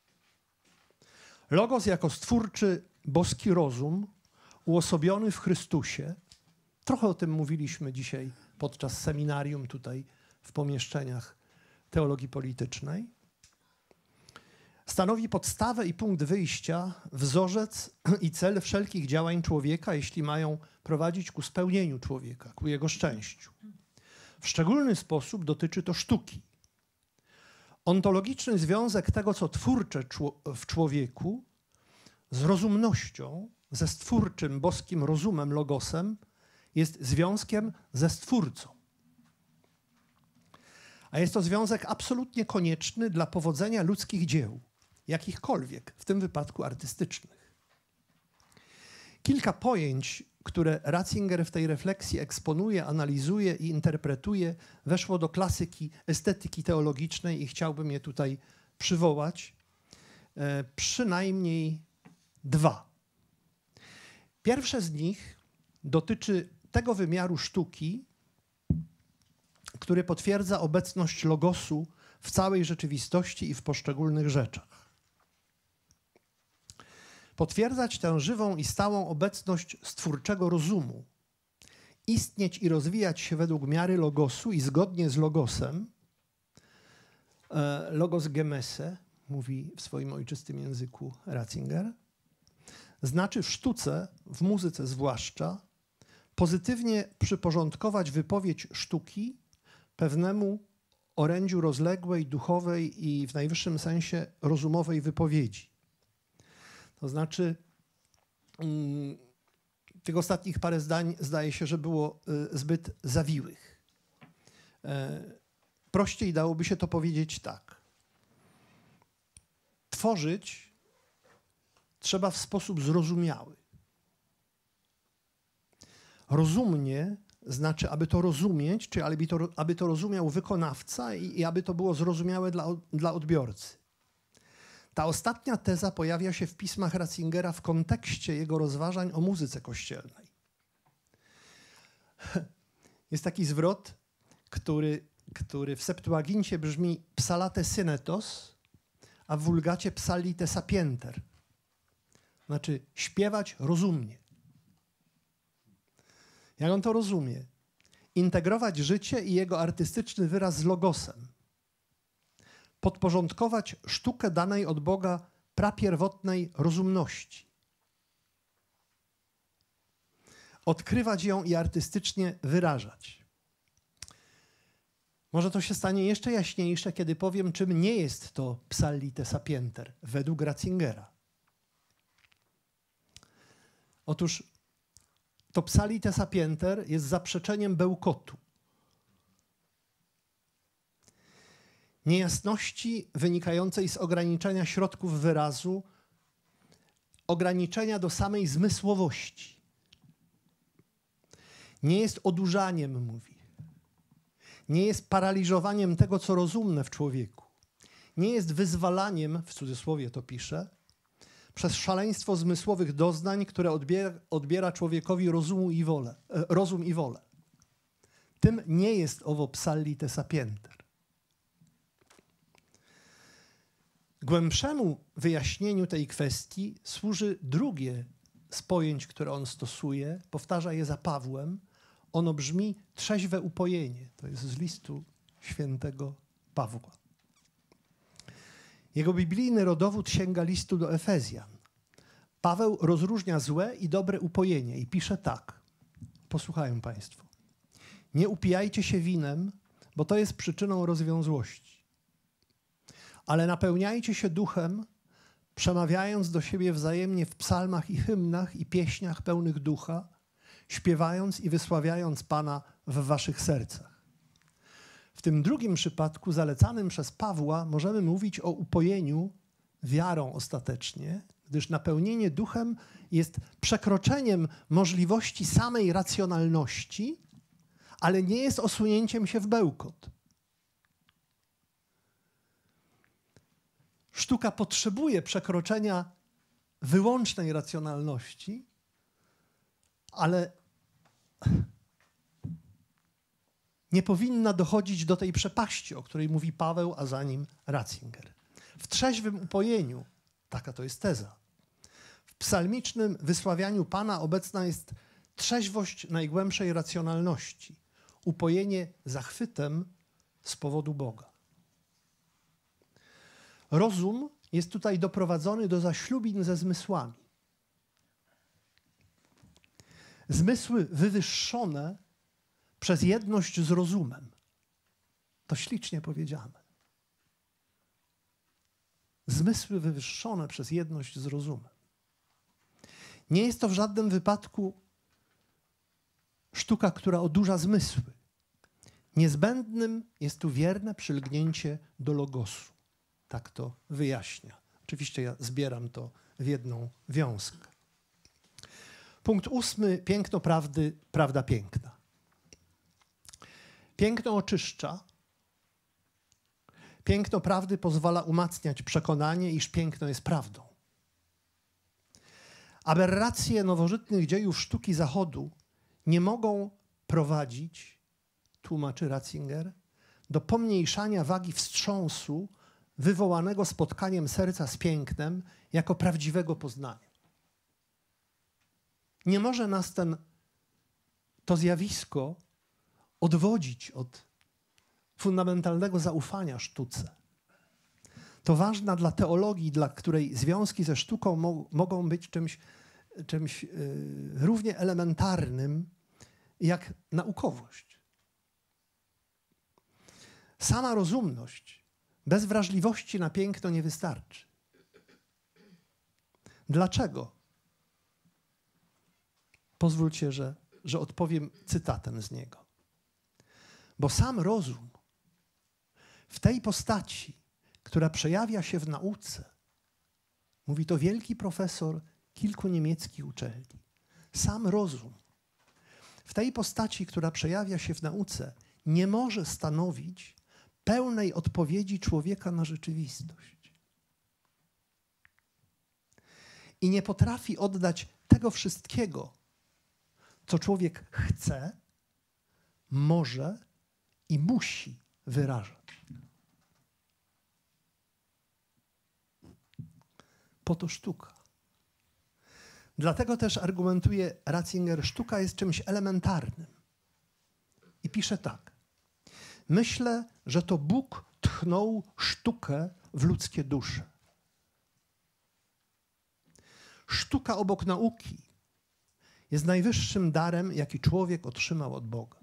Logos jako stwórczy boski rozum, uosobiony w Chrystusie, trochę o tym mówiliśmy dzisiaj podczas seminarium tutaj w pomieszczeniach teologii politycznej, stanowi podstawę i punkt wyjścia, wzorzec i cel wszelkich działań człowieka, jeśli mają prowadzić ku spełnieniu człowieka, ku jego szczęściu. W szczególny sposób dotyczy to sztuki. Ontologiczny związek tego, co twórcze w człowieku, z rozumnością, ze stwórczym, boskim rozumem, logosem, jest związkiem ze Stwórcą. A jest to związek absolutnie konieczny dla powodzenia ludzkich dzieł, jakichkolwiek, w tym wypadku artystycznych. Kilka pojęć, które Ratzinger w tej refleksji eksponuje, analizuje i interpretuje, weszło do klasyki estetyki teologicznej i chciałbym je tutaj przywołać. Przynajmniej dwa. Pierwsze z nich dotyczy tego wymiaru sztuki, który potwierdza obecność logosu w całej rzeczywistości i w poszczególnych rzeczach. Potwierdzać tę żywą i stałą obecność stwórczego rozumu, istnieć i rozwijać się według miary logosu i zgodnie z logosem, logos gemese, mówi w swoim ojczystym języku Ratzinger, znaczy w sztuce, w muzyce zwłaszcza, pozytywnie przyporządkować wypowiedź sztuki pewnemu orędziu rozległej, duchowej i w najwyższym sensie rozumowej wypowiedzi. To znaczy, tych ostatnich parę zdań zdaje się, że było zbyt zawiłych. Prościej dałoby się to powiedzieć tak. Tworzyć trzeba w sposób zrozumiały. Rozumnie znaczy, aby to rozumieć, czy aby to rozumiał wykonawca i aby to było zrozumiałe dla odbiorcy. Ta ostatnia teza pojawia się w pismach Ratzingera w kontekście jego rozważań o muzyce kościelnej. Jest taki zwrot, który w Septuagincie brzmi psalate synetos, a w Wulgacie psallite sapienter. Znaczy śpiewać rozumnie. Jak on to rozumie? Integrować życie i jego artystyczny wyraz z logosem. Podporządkować sztukę danej od Boga prapierwotnej rozumności. Odkrywać ją i artystycznie wyrażać. Może to się stanie jeszcze jaśniejsze, kiedy powiem, czym nie jest to psallite sapienter według Ratzingera. Otóż to psallite sapienter jest zaprzeczeniem bełkotu. niejasności wynikającej z ograniczenia środków wyrazu, ograniczenia do samej zmysłowości. Nie jest odurzaniem, mówi. Nie jest paraliżowaniem tego, co rozumne w człowieku. Nie jest wyzwalaniem, w cudzysłowie to pisze, przez szaleństwo zmysłowych doznań, które odbiera człowiekowi rozum i wolę. Tym nie jest owo psallite sapienter. Głębszemu wyjaśnieniu tej kwestii służy drugie z pojęć, które on stosuje. Powtarza je za Pawłem. Ono brzmi trzeźwe upojenie. To jest z listu świętego Pawła. Jego biblijny rodowód sięga listu do Efezjan. Paweł rozróżnia złe i dobre upojenie i pisze tak. Posłuchają Państwo. Nie upijajcie się winem, bo to jest przyczyną rozwiązłości. Ale napełniajcie się duchem, przemawiając do siebie wzajemnie w psalmach i hymnach i pieśniach pełnych ducha, śpiewając i wysławiając Pana w waszych sercach. W tym drugim przypadku, zalecanym przez Pawła, możemy mówić o upojeniu wiarą ostatecznie, gdyż napełnienie duchem jest przekroczeniem możliwości samej racjonalności, ale nie jest osunięciem się w bełkot. Sztuka potrzebuje przekroczenia wyłącznej racjonalności, ale nie powinna dochodzić do tej przepaści, o której mówi Paweł, a za nim Ratzinger. W trzeźwym upojeniu, taka to jest teza, w psalmicznym wysławianiu Pana obecna jest trzeźwość najgłębszej racjonalności, upojenie zachwytem z powodu Boga. Rozum jest tutaj doprowadzony do zaślubin ze zmysłami. Zmysły wywyższone przez jedność z rozumem. To ślicznie powiedziane. Zmysły wywyższone przez jedność z rozumem. Nie jest to w żadnym wypadku sztuka, która odurza zmysły. Niezbędnym jest tu wierne przylgnięcie do logosu. Tak to wyjaśnia. Oczywiście ja zbieram to w jedną wiązkę. Punkt 8. Piękno prawdy, prawda piękna. Piękno oczyszcza. Piękno prawdy pozwala umacniać przekonanie, iż piękno jest prawdą. Aberracje nowożytnych dziejów sztuki Zachodu nie mogą prowadzić, tłumaczy Ratzinger, do pomniejszania wagi wstrząsu wywołanego spotkaniem serca z pięknem jako prawdziwego poznania. Nie może nas to zjawisko odwodzić od fundamentalnego zaufania sztuce. To ważne dla teologii, dla której związki ze sztuką mogą być czymś równie elementarnym jak naukowość. Sama rozumność bez wrażliwości na piękno nie wystarczy. Dlaczego? Pozwólcie, że odpowiem cytatem z niego. Bo sam rozum w tej postaci, która przejawia się w nauce, mówi to wielki profesor kilku niemieckich uczelni, sam rozum w tej postaci, która przejawia się w nauce, nie może stanowić pełnej odpowiedzi człowieka na rzeczywistość. I nie potrafi oddać tego wszystkiego, co człowiek chce, może i musi wyrażać. Po to sztuka. Dlatego też argumentuje Ratzinger, sztuka jest czymś elementarnym. I pisze tak. Myślę, że to Bóg tchnął sztukę w ludzkie dusze. Sztuka obok nauki jest najwyższym darem, jaki człowiek otrzymał od Boga.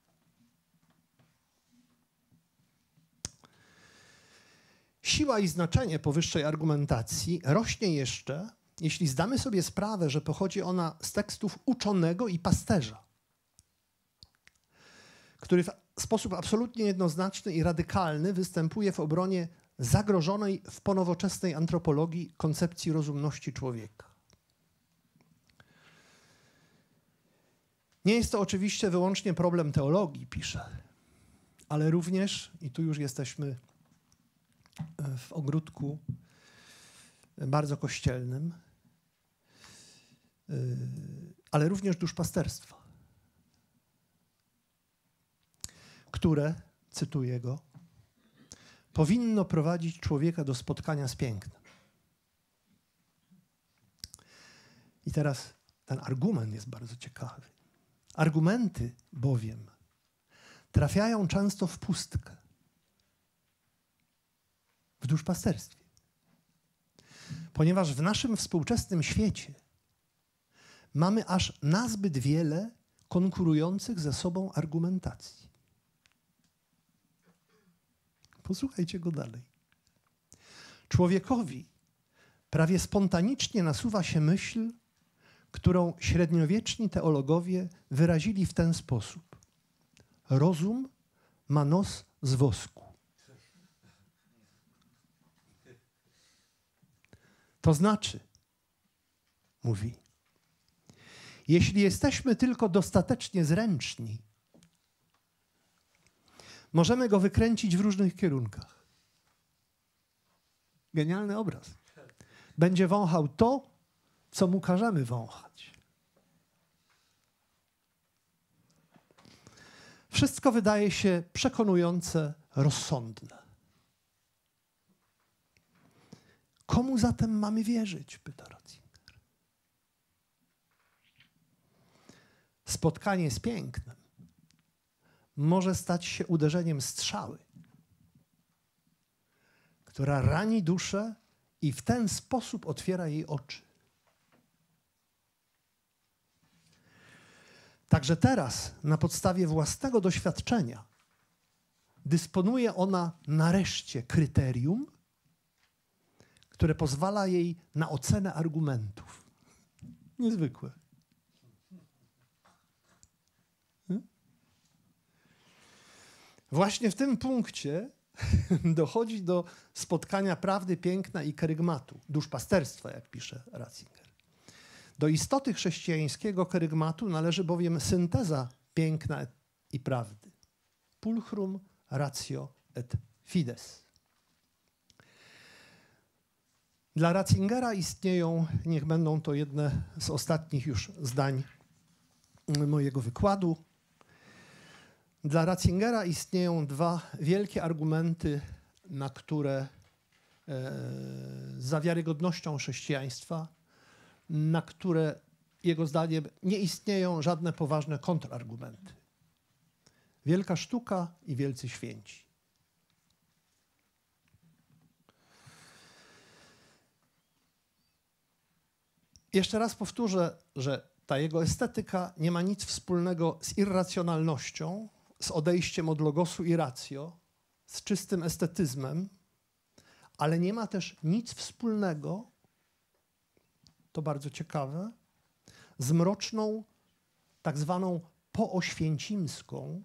Siła i znaczenie powyższej argumentacji rośnie jeszcze, jeśli zdamy sobie sprawę, że pochodzi ona z tekstów uczonego i pasterza, który w sposób absolutnie jednoznaczny i radykalny występuje w obronie zagrożonej w ponowoczesnej antropologii koncepcji rozumności człowieka. Nie jest to oczywiście wyłącznie problem teologii, pisze, ale również, i tu już jesteśmy w ogródku bardzo kościelnym, ale również duszpasterstwa, które, cytuję go, powinno prowadzić człowieka do spotkania z pięknem. I teraz ten argument jest bardzo ciekawy. Argumenty bowiem trafiają często w pustkę, w duszpasterstwie. Ponieważ w naszym współczesnym świecie mamy aż nazbyt wiele konkurujących ze sobą argumentacji. Posłuchajcie go dalej. Człowiekowi prawie spontanicznie nasuwa się myśl, którą średniowieczni teologowie wyrazili w ten sposób. Rozum ma nos z wosku. To znaczy, mówi, jeśli jesteśmy tylko dostatecznie zręczni, możemy go wykręcić w różnych kierunkach. Genialny obraz. Będzie wąchał to, co mu każemy wąchać. Wszystko wydaje się przekonujące, rozsądne. Komu zatem mamy wierzyć? Pyta Ratzinger. Spotkanie z pięknem może stać się uderzeniem strzały, która rani duszę i w ten sposób otwiera jej oczy. Także teraz, na podstawie własnego doświadczenia, dysponuje ona nareszcie kryterium, które pozwala jej na ocenę argumentów. Niezwykłe. Właśnie w tym punkcie dochodzi do spotkania prawdy, piękna i kerygmatu, duszpasterstwa, jak pisze Ratzinger. Do istoty chrześcijańskiego kerygmatu należy bowiem synteza piękna i prawdy. Pulchrum ratio et fides. Dla Ratzingera istnieją, niech będą to jedne z ostatnich już zdań mojego wykładu, dla Ratzingera istnieją dwa wielkie argumenty, na które za wiarygodnością chrześcijaństwa, na które jego zdaniem nie istnieją żadne poważne kontrargumenty. Wielka sztuka i wielcy święci. Jeszcze raz powtórzę, że ta jego estetyka nie ma nic wspólnego z irracjonalnością, z odejściem od logosu i ratio, z czystym estetyzmem, ale nie ma też nic wspólnego, to bardzo ciekawe, z mroczną, tak zwaną pooświęcimską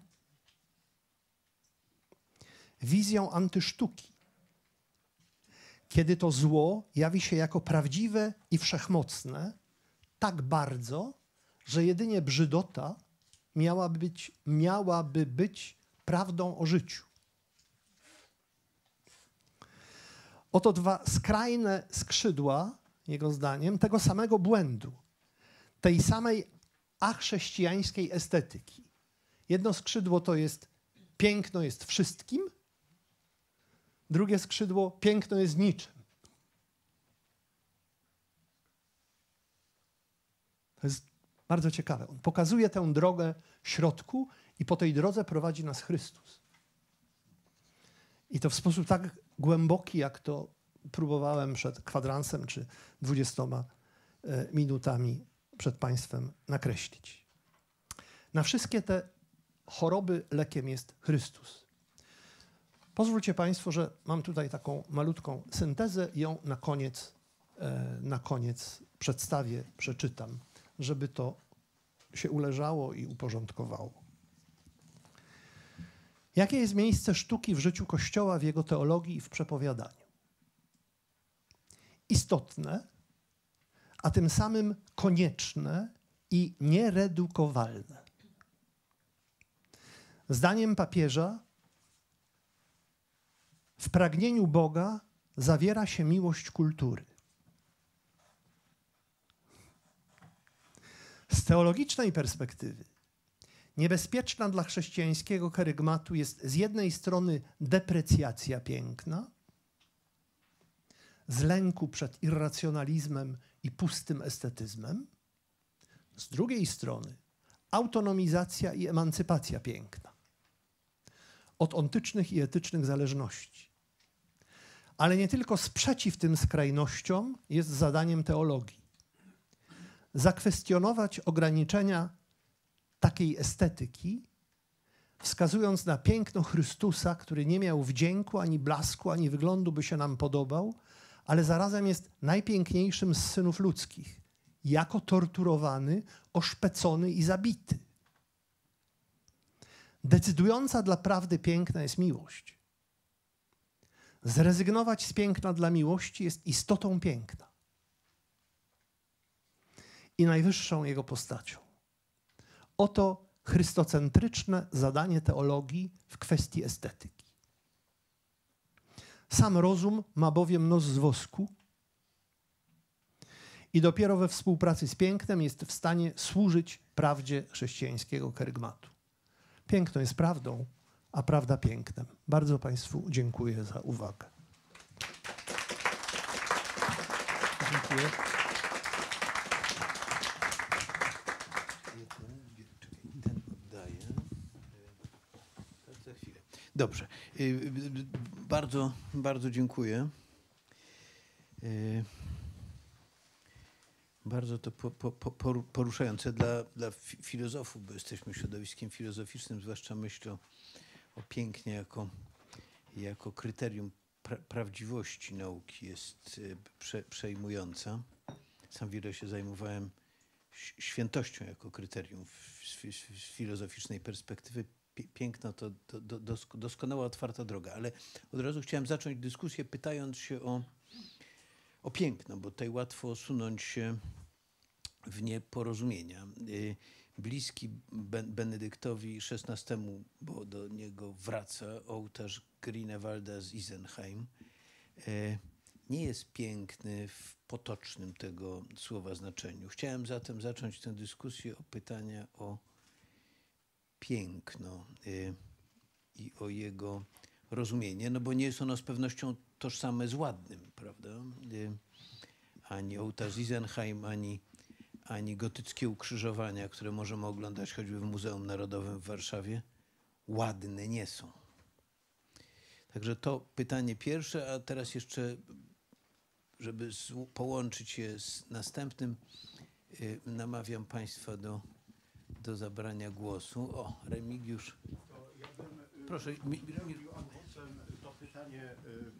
wizją antysztuki, kiedy to zło jawi się jako prawdziwe i wszechmocne tak bardzo, że jedynie brzydota miałaby być prawdą o życiu. Oto dwa skrajne skrzydła, jego zdaniem, tego samego błędu, tej samej achrześcijańskiej estetyki. Jedno skrzydło to jest piękno jest wszystkim, drugie skrzydło piękno jest niczym. To jest bardzo ciekawe. On pokazuje tę drogę środku i po tej drodze prowadzi nas Chrystus. I to w sposób tak głęboki, jak to próbowałem przed kwadransem czy 20 minutami przed Państwem nakreślić. Na wszystkie te choroby lekiem jest Chrystus. Pozwólcie Państwo, że mam tutaj taką malutką syntezę i ją na koniec przedstawię, przeczytam, żeby to się uleżało i uporządkowało. Jakie jest miejsce sztuki w życiu Kościoła, w jego teologii i w przepowiadaniu? Istotne, a tym samym konieczne i nieredukowalne. Zdaniem papieża w pragnieniu Boga zawiera się miłość kultury. Z teologicznej perspektywy niebezpieczna dla chrześcijańskiego kerygmatu jest z jednej strony deprecjacja piękna, z lęku przed irracjonalizmem i pustym estetyzmem, z drugiej strony autonomizacja i emancypacja piękna od ontycznych i etycznych zależności. Ale nie tylko sprzeciw tym skrajnościom jest zadaniem teologii. Zakwestionować ograniczenia takiej estetyki, wskazując na piękno Chrystusa, który nie miał wdzięku, ani blasku, ani wyglądu by się nam podobał, ale zarazem jest najpiękniejszym z synów ludzkich, jako torturowany, oszpecony i zabity. Decydująca dla prawdy piękna jest miłość. Zrezygnować z piękna dla miłości jest istotą piękna i najwyższą jego postacią. Oto chrystocentryczne zadanie teologii w kwestii estetyki. Sam rozum ma bowiem nos z wosku i dopiero we współpracy z pięknem jest w stanie służyć prawdzie chrześcijańskiego kerygmatu. Piękno jest prawdą, a prawda pięknem. Bardzo Państwu dziękuję za uwagę. Dziękuję. Ten oddaję. Za chwilę. Dobrze. Bardzo, bardzo dziękuję. Bardzo to poruszające dla filozofów, bo jesteśmy środowiskiem filozoficznym, zwłaszcza myśl o pięknie jako kryterium prawdziwości nauki jest przejmująca. Sam wiele się zajmowałem świętością jako kryterium z filozoficznej perspektywy. Piękno to doskonała, otwarta droga, ale od razu chciałem zacząć dyskusję pytając się o piękno, bo tutaj łatwo osunąć się w nieporozumienia. Bliski Benedyktowi XVI, bo do niego wraca ołtarz Grünewalda z Isenheim, nie jest piękny w potocznym tego słowa znaczeniu. Chciałem zatem zacząć tę dyskusję o pytania o piękno i o jego rozumienie, no bo nie jest ono z pewnością tożsame z ładnym, prawda? Ani ołtarz Isenheim, ani gotyckie ukrzyżowania, które możemy oglądać choćby w Muzeum Narodowym w Warszawie, ładne nie są. Także to pytanie pierwsze, a teraz jeszcze, żeby połączyć je z następnym, namawiam Państwa do zabrania głosu. O, Remigiusz. Proszę. To pytanie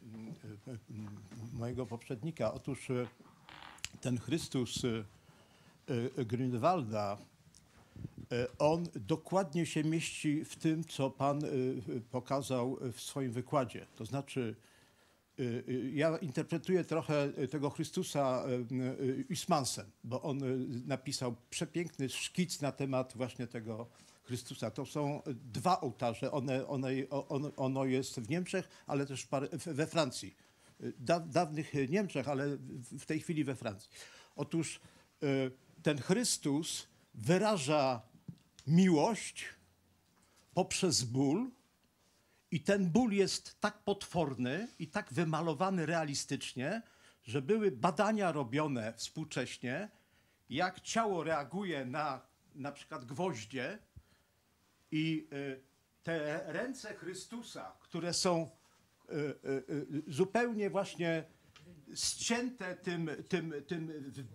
mojego poprzednika. Otóż ten Chrystus Grünewalda, on dokładnie się mieści w tym, co Pan pokazał w swoim wykładzie. To znaczy, ja interpretuję trochę tego Chrystusa Huysmansem, bo on napisał przepiękny szkic na temat właśnie tego Chrystusa. To są dwa ołtarze. Ono jest w Niemczech, ale też we Francji. Dawnych Niemczech, ale w tej chwili we Francji. Otóż ten Chrystus wyraża miłość poprzez ból i ten ból jest tak potworny i tak wymalowany realistycznie, że były badania robione współcześnie, jak ciało reaguje na przykład gwoździe i te ręce Chrystusa, które są zupełnie właśnie ścięte tym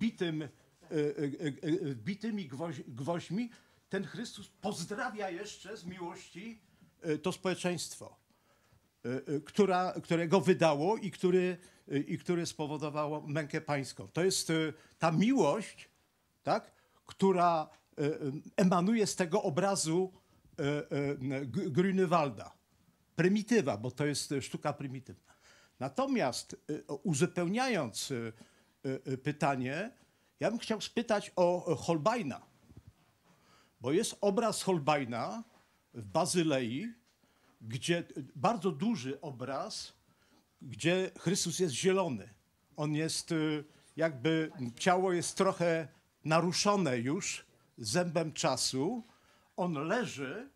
wbitymi gwoźdźmi, ten Chrystus pozdrawia jeszcze z miłości to społeczeństwo, które go wydało i które spowodowało mękę pańską. To jest ta miłość, tak, która emanuje z tego obrazu Grünewalda. prymitywa, bo to jest sztuka prymitywna. Natomiast uzupełniając pytanie, ja bym chciał spytać o Holbeina, bo jest obraz Holbeina w Bazylei, gdzie bardzo duży obraz, gdzie Chrystus jest zielony. On jest jakby, ciało jest trochę naruszone już zębem czasu. On leży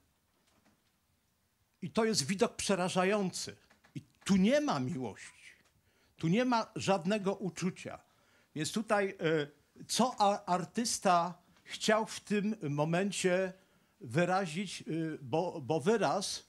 i to jest widok przerażający. I tu nie ma miłości. Tu nie ma żadnego uczucia. Więc tutaj co artysta chciał w tym momencie wyrazić, bo wyraz,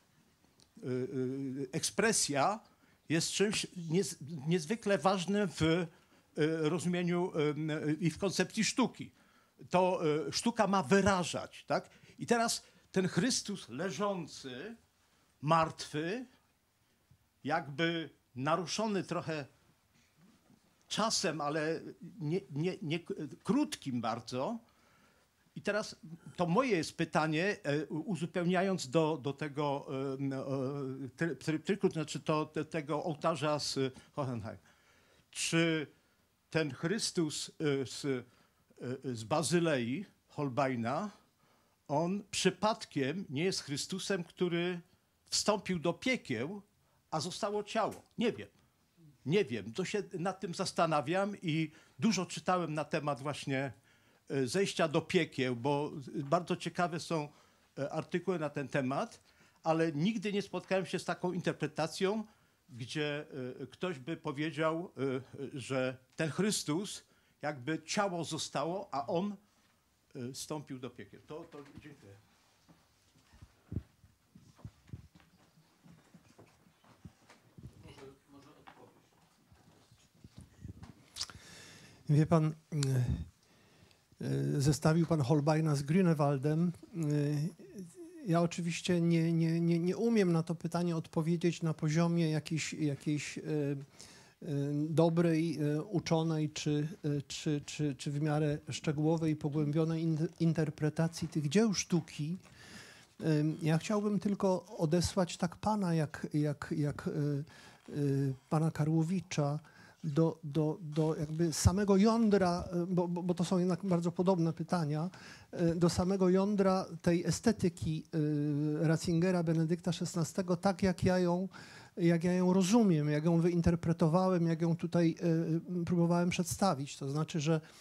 ekspresja jest czymś niezwykle ważnym w rozumieniu i w koncepcji sztuki. To sztuka ma wyrażać, tak? I teraz ten Chrystus leżący, martwy, jakby naruszony trochę czasem, ale nie krótkim bardzo. I teraz to moje jest pytanie, uzupełniając do tego tryptyku, znaczy tego ołtarza z Hohenheim. Czy ten Chrystus z Bazylei Holbeina, on przypadkiem nie jest Chrystusem, który wstąpił do piekieł, a zostało ciało? Nie wiem. Nie wiem. To się nad tym zastanawiam i dużo czytałem na temat właśnie zejścia do piekieł, bo bardzo ciekawe są artykuły na ten temat, ale nigdy nie spotkałem się z taką interpretacją, gdzie ktoś by powiedział, że ten Chrystus jakby ciało zostało, a on wstąpił do piekieł. To dziękuję. Wie pan, zestawił pan Holbeina z Grünewaldem. Ja oczywiście nie umiem na to pytanie odpowiedzieć na poziomie jakiejś dobrej, uczonej czy w miarę szczegółowej i pogłębionej interpretacji tych dzieł sztuki. Ja chciałbym tylko odesłać tak pana, jak pana Karłowicza, do jakby samego jądra, bo to są jednak bardzo podobne pytania, do samego jądra tej estetyki Ratzingera, Benedykta XVI, tak jak ja ją rozumiem, jak ją wyinterpretowałem, jak ją tutaj próbowałem przedstawić. To znaczy,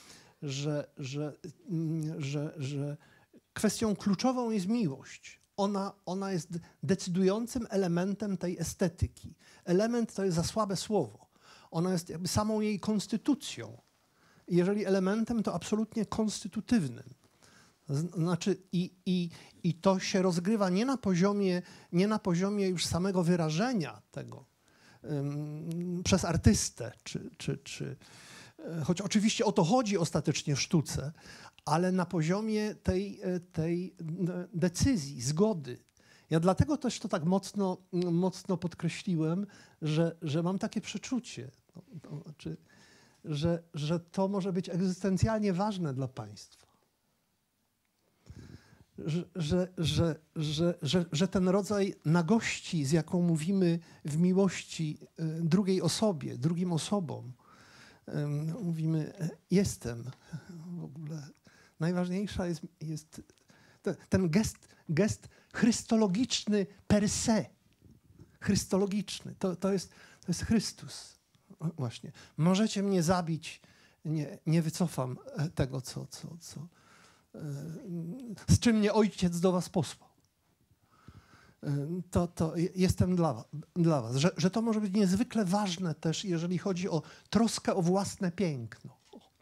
że kwestią kluczową jest miłość. Ona jest decydującym elementem tej estetyki. Element to jest za słabe słowo. Ona jest jakby samą jej konstytucją. Jeżeli elementem, to absolutnie konstytutywnym. Znaczy i to się rozgrywa nie na poziomie już samego wyrażenia tego przez artystę, choć oczywiście o to chodzi ostatecznie w sztuce, ale na poziomie tej decyzji, zgody. Ja dlatego też to tak mocno podkreśliłem, że mam takie przeczucie, to znaczy, że to może być egzystencjalnie ważne dla państwa. Że ten rodzaj nagości, z jaką mówimy w miłości drugiej osobie, drugim osobom, mówimy jestem. W ogóle najważniejsza jest ten gest chrystologiczny per se. Chrystologiczny. To jest Chrystus. Właśnie. Możecie mnie zabić, nie wycofam tego, z czym mnie ojciec do was posłał. To jestem dla was. Że to może być niezwykle ważne też, jeżeli chodzi o troskę o własne piękno.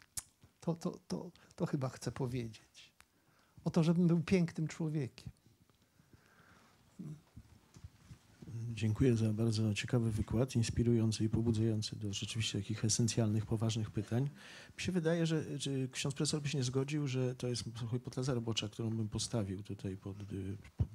To chyba chcę powiedzieć. O to, żebym był pięknym człowiekiem. Dziękuję za bardzo ciekawy wykład, inspirujący i pobudzający do rzeczywiście takich esencjalnych, poważnych pytań. Mi się wydaje, że ksiądz profesor by się nie zgodził, że to jest hipoteza robocza, którą bym postawił tutaj,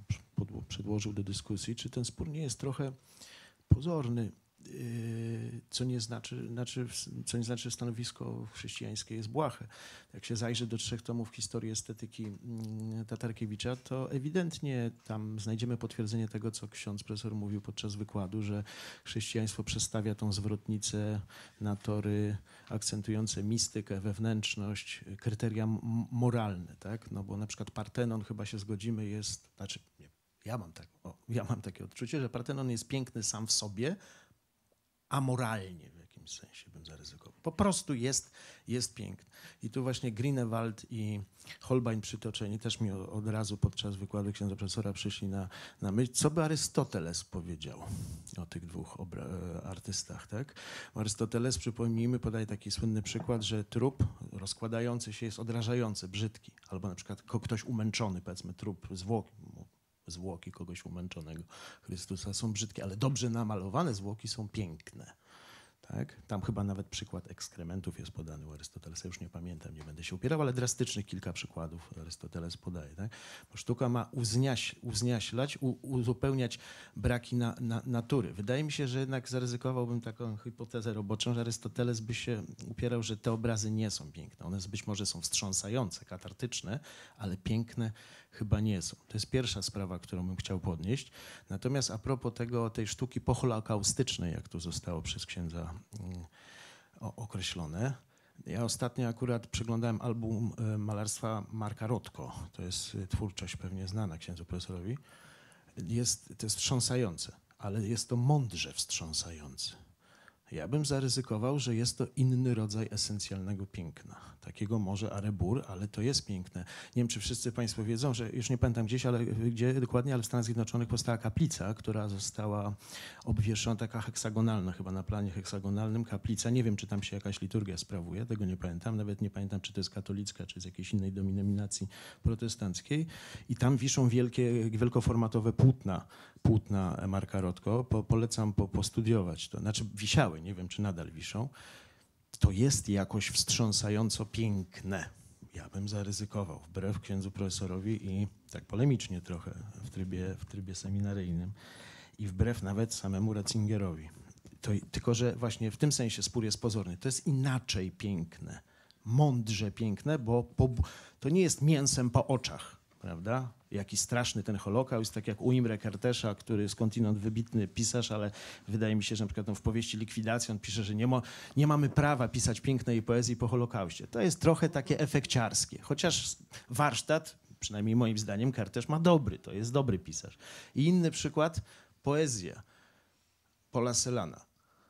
przedłożył do dyskusji. Czy ten spór nie jest trochę pozorny? co nie znaczy, że stanowisko chrześcijańskie jest błahe. Jak się zajrzy do 3 tomów historii estetyki Tatarkiewicza, to ewidentnie tam znajdziemy potwierdzenie tego, co ksiądz profesor mówił podczas wykładu, że chrześcijaństwo przestawia tą zwrotnicę na tory akcentujące mistykę, wewnętrzność, kryteria moralne, tak? No bo na przykład Partenon, chyba się zgodzimy, jest, znaczy nie, ja mam takie odczucie, że Partenon jest piękny sam w sobie, amoralnie w jakimś sensie bym zaryzykował. Po prostu jest piękny. I tu właśnie Grünewald i Holbein przytoczeni też mi od razu podczas wykładu księdza profesora przyszli na myśl, co by Arystoteles powiedział o tych dwóch artystach. Tak? Arystoteles, przypomnijmy, podaje taki słynny przykład, że trup rozkładający się jest odrażający, brzydki. Albo na przykład ktoś umęczony, powiedzmy trup, zwłoki kogoś umęczonego Chrystusa są brzydkie, ale dobrze namalowane zwłoki są piękne. Tak? Tam chyba nawet przykład ekskrementów jest podany u Arystotelesa, już nie pamiętam, nie będę się upierał, ale drastycznych kilka przykładów Arystoteles podaje. Tak? Bo sztuka ma uznaślać, uzupełniać braki natury. Wydaje mi się, że jednak zaryzykowałbym taką hipotezę roboczą, że Arystoteles by się upierał, że te obrazy nie są piękne. One być może są wstrząsające, katartyczne, ale piękne chyba nie są. To jest pierwsza sprawa, którą bym chciał podnieść. Natomiast a propos tej sztuki poholokaustycznej, jak tu zostało przez księdza określone. Ja ostatnio akurat przeglądałem album malarstwa Marka Rothko. To jest twórczość pewnie znana księdzu profesorowi. To jest wstrząsające, ale jest to mądrze wstrząsające. Ja bym zaryzykował, że jest to inny rodzaj esencjalnego piękna. Takiego może arebur, ale to jest piękne. Nie wiem, czy wszyscy państwo wiedzą, że już nie pamiętam gdzie dokładnie, ale w Stanach Zjednoczonych powstała kaplica, która została obwieszona, taka heksagonalna, chyba na planie heksagonalnym kaplica. Nie wiem, czy tam się jakaś liturgia sprawuje, tego nie pamiętam. Nawet nie pamiętam, czy to jest katolicka, czy z jakiejś innej denominacji protestanckiej. I tam wiszą wielkoformatowe płótna Marka Rothko. Polecam postudiować to. Znaczy wisiały, nie wiem, czy nadal wiszą. To jest jakoś wstrząsająco piękne. Ja bym zaryzykował, wbrew księdzu profesorowi i tak polemicznie trochę w trybie seminaryjnym i wbrew nawet samemu Ratzingerowi. Tylko że właśnie w tym sensie spór jest pozorny. To jest inaczej piękne, mądrze piękne, bo to nie jest mięsem po oczach, prawda? Jaki straszny ten Holokaust, tak jak u Imre Kertésza, który skądinąd wybitny pisarz, ale wydaje mi się, że na przykład w powieści Likwidacja on pisze, że nie mamy prawa pisać pięknej poezji po Holokauście. To jest trochę takie efekciarskie, chociaż warsztat, przynajmniej moim zdaniem, Kertész ma dobry, to jest dobry pisarz. I inny przykład, poezja Paula Celana.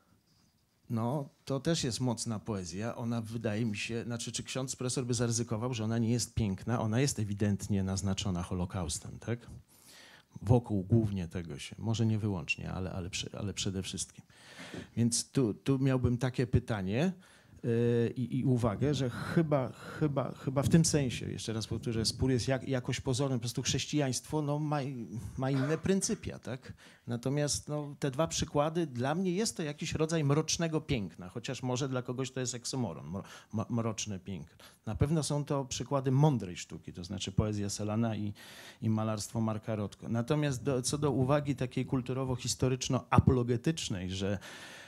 No, to też jest mocna poezja. Ona wydaje mi się, czy ksiądz profesor by zaryzykował, że ona nie jest piękna, ona jest ewidentnie naznaczona Holokaustem, tak? Wokół głównie tego się, może nie wyłącznie, ale przede wszystkim. Więc tu miałbym takie pytanie i uwagę, że chyba w tym sensie, jeszcze raz powtórzę, spór jest jakoś pozorny, po prostu chrześcijaństwo ma inne pryncypia, tak? Natomiast te dwa przykłady, dla mnie jest to jakiś rodzaj mrocznego piękna, chociaż może dla kogoś to jest eksymoron, mroczne piękno. Na pewno są to przykłady mądrej sztuki, to znaczy poezja Celana i malarstwo Marka Rothko. Natomiast co do uwagi takiej kulturowo-historyczno-apologetycznej, że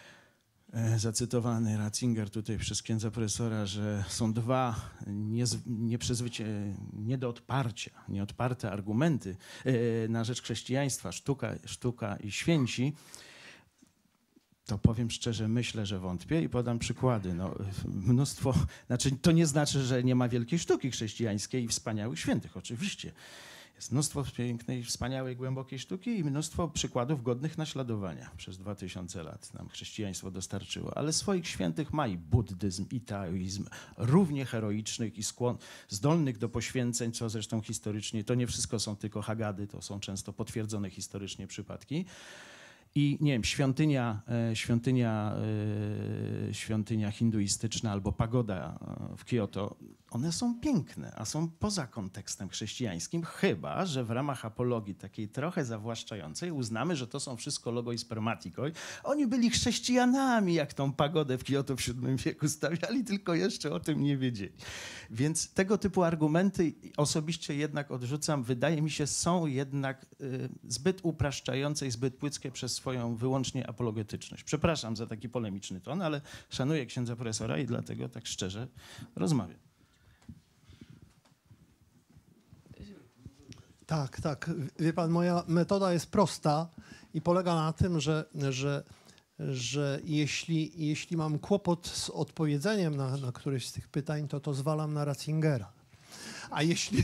zacytowany Ratzinger tutaj przez księdza profesora, że są dwa nieodparte argumenty na rzecz chrześcijaństwa, sztuka i święci, to powiem szczerze, myślę, że wątpię i podam przykłady. Mnóstwo, to nie znaczy, że nie ma wielkiej sztuki chrześcijańskiej i wspaniałych świętych, oczywiście. Jest mnóstwo pięknej, wspaniałej, głębokiej sztuki i mnóstwo przykładów godnych naśladowania. Przez 2000 lat nam chrześcijaństwo dostarczyło. Ale swoich świętych ma i buddyzm, i taoizm, równie heroicznych i zdolnych do poświęceń, co zresztą historycznie, to nie wszystko są tylko Hagady, to są często potwierdzone historycznie przypadki. I nie wiem, świątynia hinduistyczna albo pagoda w Kioto one są piękne, a są poza kontekstem chrześcijańskim, chyba że w ramach apologii takiej trochę zawłaszczającej uznamy, że to są wszystko logoi spermatikoi. Oni byli chrześcijanami, jak tą pagodę w Kioto w VII wieku stawiali, tylko jeszcze o tym nie wiedzieli. Więc tego typu argumenty osobiście jednak odrzucam. Wydaje mi się, są jednak zbyt upraszczające i zbyt płyckie przez swoją wyłącznie apologetyczność. Przepraszam za taki polemiczny ton, ale szanuję księdza profesora i dlatego tak szczerze rozmawiam. Tak, tak. Wie pan, moja metoda jest prosta i polega na tym, że jeśli mam kłopot z odpowiedzeniem na któreś z tych pytań, to zwalam na Ratzingera. A jeśli...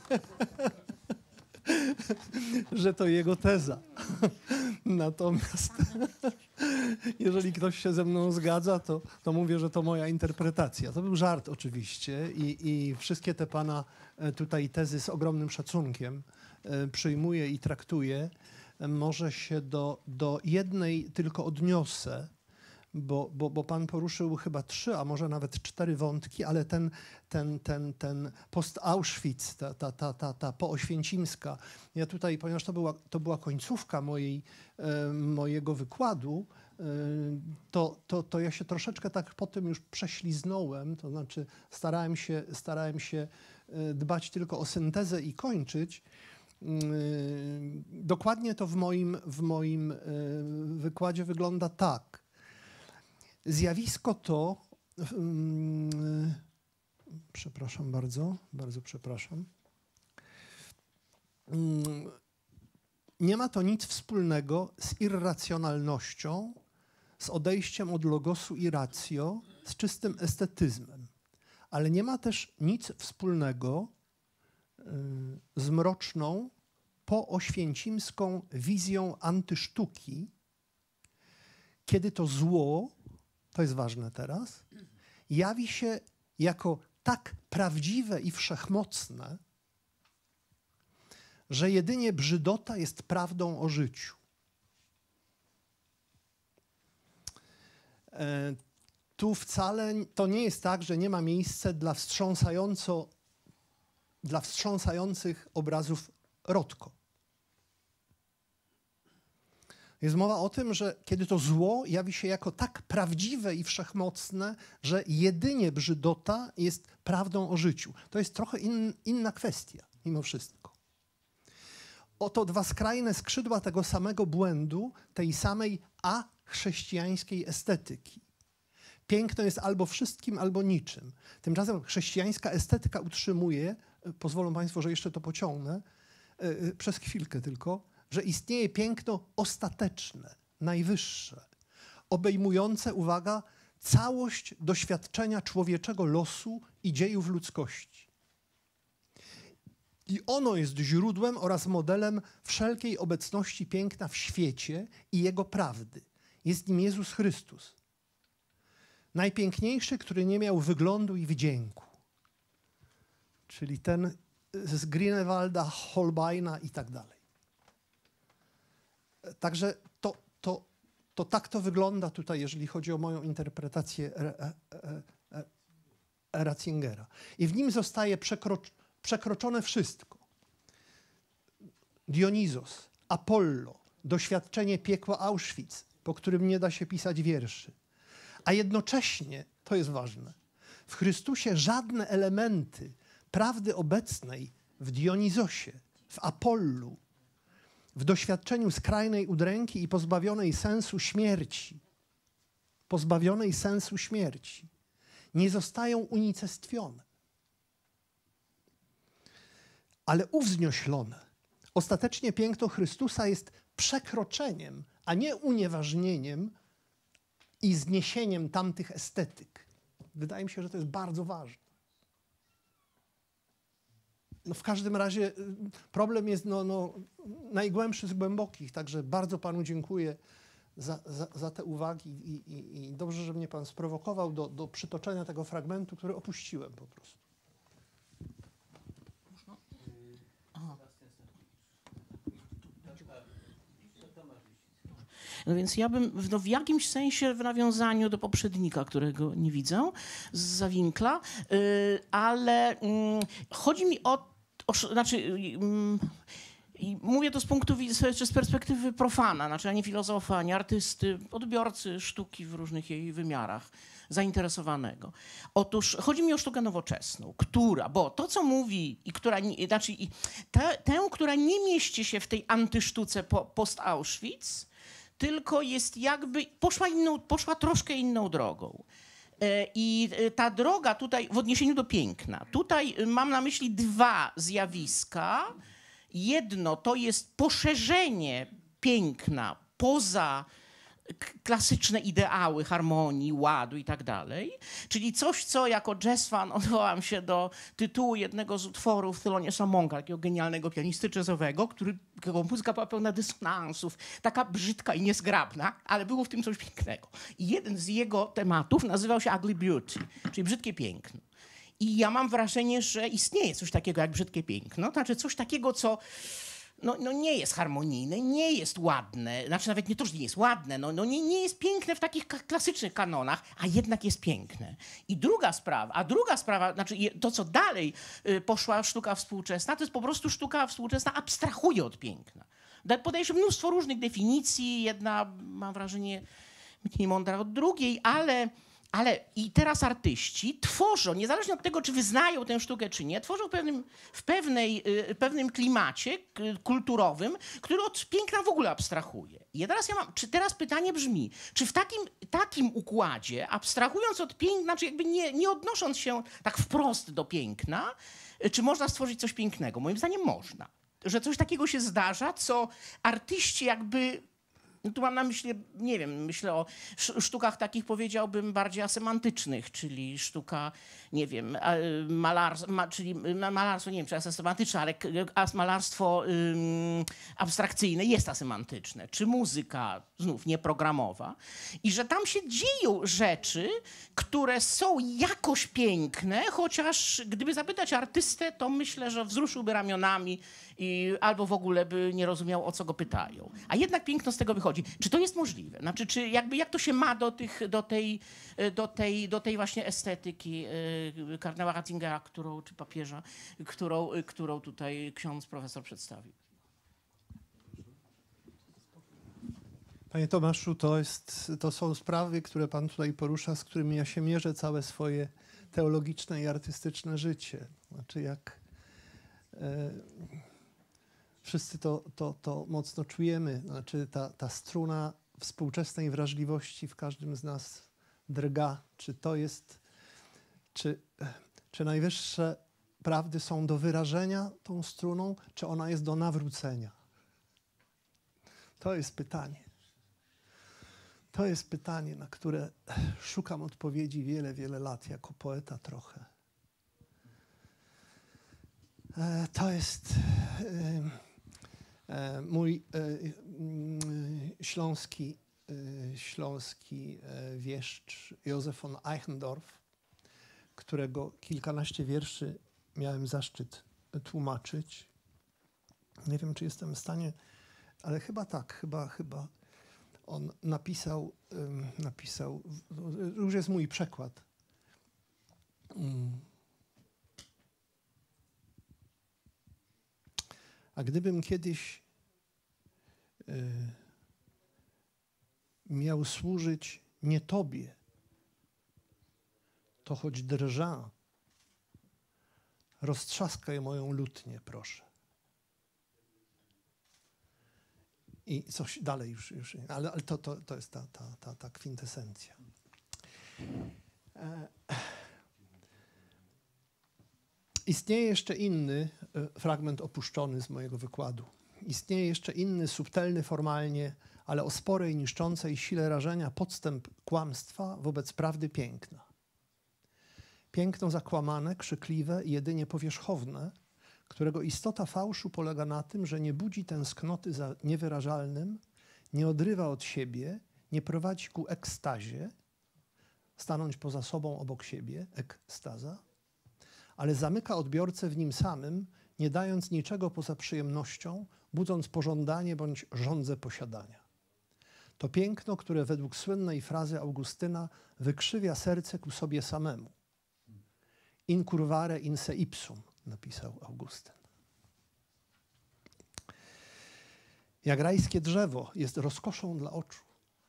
że to jego teza. Natomiast jeżeli ktoś się ze mną zgadza, to mówię, że to moja interpretacja. To był żart oczywiście i wszystkie te pana tutaj tezy z ogromnym szacunkiem przyjmuję i traktuję. Może się do jednej tylko odniosę, bo pan poruszył chyba 3, a może nawet 4 wątki, ale ten post-Auschwitz, ta pooświęcimska, ja tutaj, ponieważ to była końcówka mojego wykładu, to ja się troszeczkę tak po tym już prześliznąłem, to znaczy starałem się dbać tylko o syntezę i kończyć. Dokładnie to w moim wykładzie wygląda tak. Zjawisko to, przepraszam bardzo przepraszam, nie ma to nic wspólnego z irracjonalnością, z odejściem od logosu i ratio, z czystym estetyzmem, ale nie ma też nic wspólnego z mroczną, pooświęcimską wizją antysztuki, kiedy to zło, to jest ważne teraz, jawi się jako tak prawdziwe i wszechmocne, że jedynie brzydota jest prawdą o życiu. Tu wcale to nie jest tak, że nie ma miejsca dla wstrząsających obrazów Rothko. Jest mowa o tym, że kiedy to zło jawi się jako tak prawdziwe i wszechmocne, że jedynie brzydota jest prawdą o życiu. To jest trochę inna kwestia, mimo wszystko. Oto 2 skrajne skrzydła tego samego błędu, tej samej achrześcijańskiej estetyki. Piękno jest albo wszystkim, albo niczym. Tymczasem chrześcijańska estetyka utrzymuje, pozwolą państwo, że jeszcze to pociągnę, przez chwilkę tylko, że istnieje piękno ostateczne, najwyższe, obejmujące, uwaga, całość doświadczenia człowieczego losu i dziejów ludzkości. I ono jest źródłem oraz modelem wszelkiej obecności piękna w świecie i jego prawdy. Jest nim Jezus Chrystus. Najpiękniejszy, który nie miał wyglądu i wdzięku. Czyli ten z Grünewalda, Holbeina i tak dalej. Także to tak to wygląda tutaj, jeżeli chodzi o moją interpretację Ratzingera. I w nim zostaje przekroczone wszystko. Dionizos, Apollo, doświadczenie piekła Auschwitz, po którym nie da się pisać wierszy. A jednocześnie, to jest ważne, w Chrystusie żadne elementy prawdy obecnej w Dionizosie, w Apollu, w doświadczeniu skrajnej udręki i pozbawionej sensu śmierci, nie zostają unicestwione, ale uwznioślone. Ostatecznie piękno Chrystusa jest przekroczeniem, a nie unieważnieniem i zniesieniem tamtych estetyk. Wydaje mi się, że to jest bardzo ważne. No w każdym razie problem jest najgłębszy z głębokich, także bardzo panu dziękuję za te uwagi i dobrze, że mnie pan sprowokował do przytoczenia tego fragmentu, który opuściłem po prostu. No więc ja bym w jakimś sensie w nawiązaniu do poprzednika, którego nie widzę, z Zawinkla, ale chodzi mi i mówię to z punktu widzenia, z perspektywy profana, znaczy ani filozofa, ani artysty, odbiorcy sztuki w różnych jej wymiarach, zainteresowanego. Otóż chodzi mi o sztukę nowoczesną, bo to, co mówi i która, tę, która nie mieści się w tej antysztuce post-Auschwitz, tylko jest jakby, poszła troszkę inną drogą. I ta droga tutaj, w odniesieniu do piękna, tutaj mam na myśli dwa zjawiska. Jedno to jest poszerzenie piękna poza klasyczne ideały harmonii, ładu i tak dalej. Czyli coś, co jako jazz fan odwołam się do tytułu jednego z utworów Theloniousa Monka, takiego genialnego pianisty jazzowego, którego muzyka była pełna dysonansów, taka brzydka i niezgrabna, ale było w tym coś pięknego. I jeden z jego tematów nazywał się Ugly Beauty, czyli brzydkie piękno. I ja mam wrażenie, że istnieje coś takiego jak brzydkie piękno, to znaczy coś takiego, co nie jest harmonijne, nie jest ładne, znaczy nawet nie to, że nie jest ładne, nie jest piękne w takich klasycznych kanonach, a jednak jest piękne. I druga sprawa, znaczy to, co dalej poszła sztuka współczesna, to jest po prostu sztuka współczesna abstrahuje od piękna. Podaje się mnóstwo różnych definicji, jedna, mam wrażenie, mniej mądra od drugiej, ale i teraz artyści tworzą, niezależnie od tego, czy wyznają tę sztukę, czy nie, tworzą w pewnym klimacie kulturowym, który od piękna w ogóle abstrahuje. I teraz pytanie brzmi, czy w takim układzie, abstrahując od piękna, znaczy jakby nie odnosząc się tak wprost do piękna, czy można stworzyć coś pięknego? Moim zdaniem można. Że coś takiego się zdarza, co artyści jakby... Tu mam na myśli, nie wiem, myślę o sztukach takich, powiedziałbym, bardziej asemantycznych, czyli sztuka, nie wiem, malarstwo, nie wiem, czy asemantyczne, ale malarstwo abstrakcyjne jest asemantyczne, czy muzyka, znów nieprogramowa. I że tam się dzieją rzeczy, które są jakoś piękne, chociaż gdyby zapytać artystę, to myślę, że wzruszyłby ramionami albo w ogóle by nie rozumiał, o co go pytają. A jednak piękno z tego wychodzi. Czy to jest możliwe? Znaczy, jak to się ma do tej właśnie estetyki kardynała Ratzingera, czy papieża, którą tutaj ksiądz profesor przedstawił? Panie Tomaszu, to są sprawy, które pan tutaj porusza, z którymi ja się mierzę całe swoje teologiczne i artystyczne życie. Znaczy jak wszyscy to mocno czujemy. Znaczy ta struna współczesnej wrażliwości w każdym z nas drga. Czy to jest, czy najwyższe prawdy są do wyrażenia tą struną, czy ona jest do nawrócenia? To jest pytanie. To jest pytanie, na które szukam odpowiedzi wiele lat, jako poeta trochę. To jest mój śląski wieszcz Józef von Eichendorff, którego kilkanaście wierszy miałem zaszczyt tłumaczyć. Nie wiem, czy jestem w stanie, ale chyba tak, chyba on napisał, już jest mój przekład. A gdybym kiedyś miał służyć nie Tobie, to choć drża, roztrzaskaj moją lutnię, proszę. I coś dalej już ale to jest ta kwintesencja. Istnieje jeszcze inny fragment opuszczony z mojego wykładu. Istnieje jeszcze inny, subtelny formalnie, ale o sporej, niszczącej sile rażenia podstęp kłamstwa wobec prawdy piękna. Piękno zakłamane, krzykliwe i jedynie powierzchowne, którego istota fałszu polega na tym, że nie budzi tęsknoty za niewyrażalnym, nie odrywa od siebie, nie prowadzi ku ekstazie, stanąć poza sobą obok siebie, ekstaza, ale zamyka odbiorcę w nim samym, nie dając niczego poza przyjemnością, budząc pożądanie bądź żądzę posiadania. To piękno, które według słynnej frazy Augustyna wykrzywia serce ku sobie samemu. Incurvare in se ipsum, napisał Augustyn. Jak rajskie drzewo jest rozkoszą dla oczu,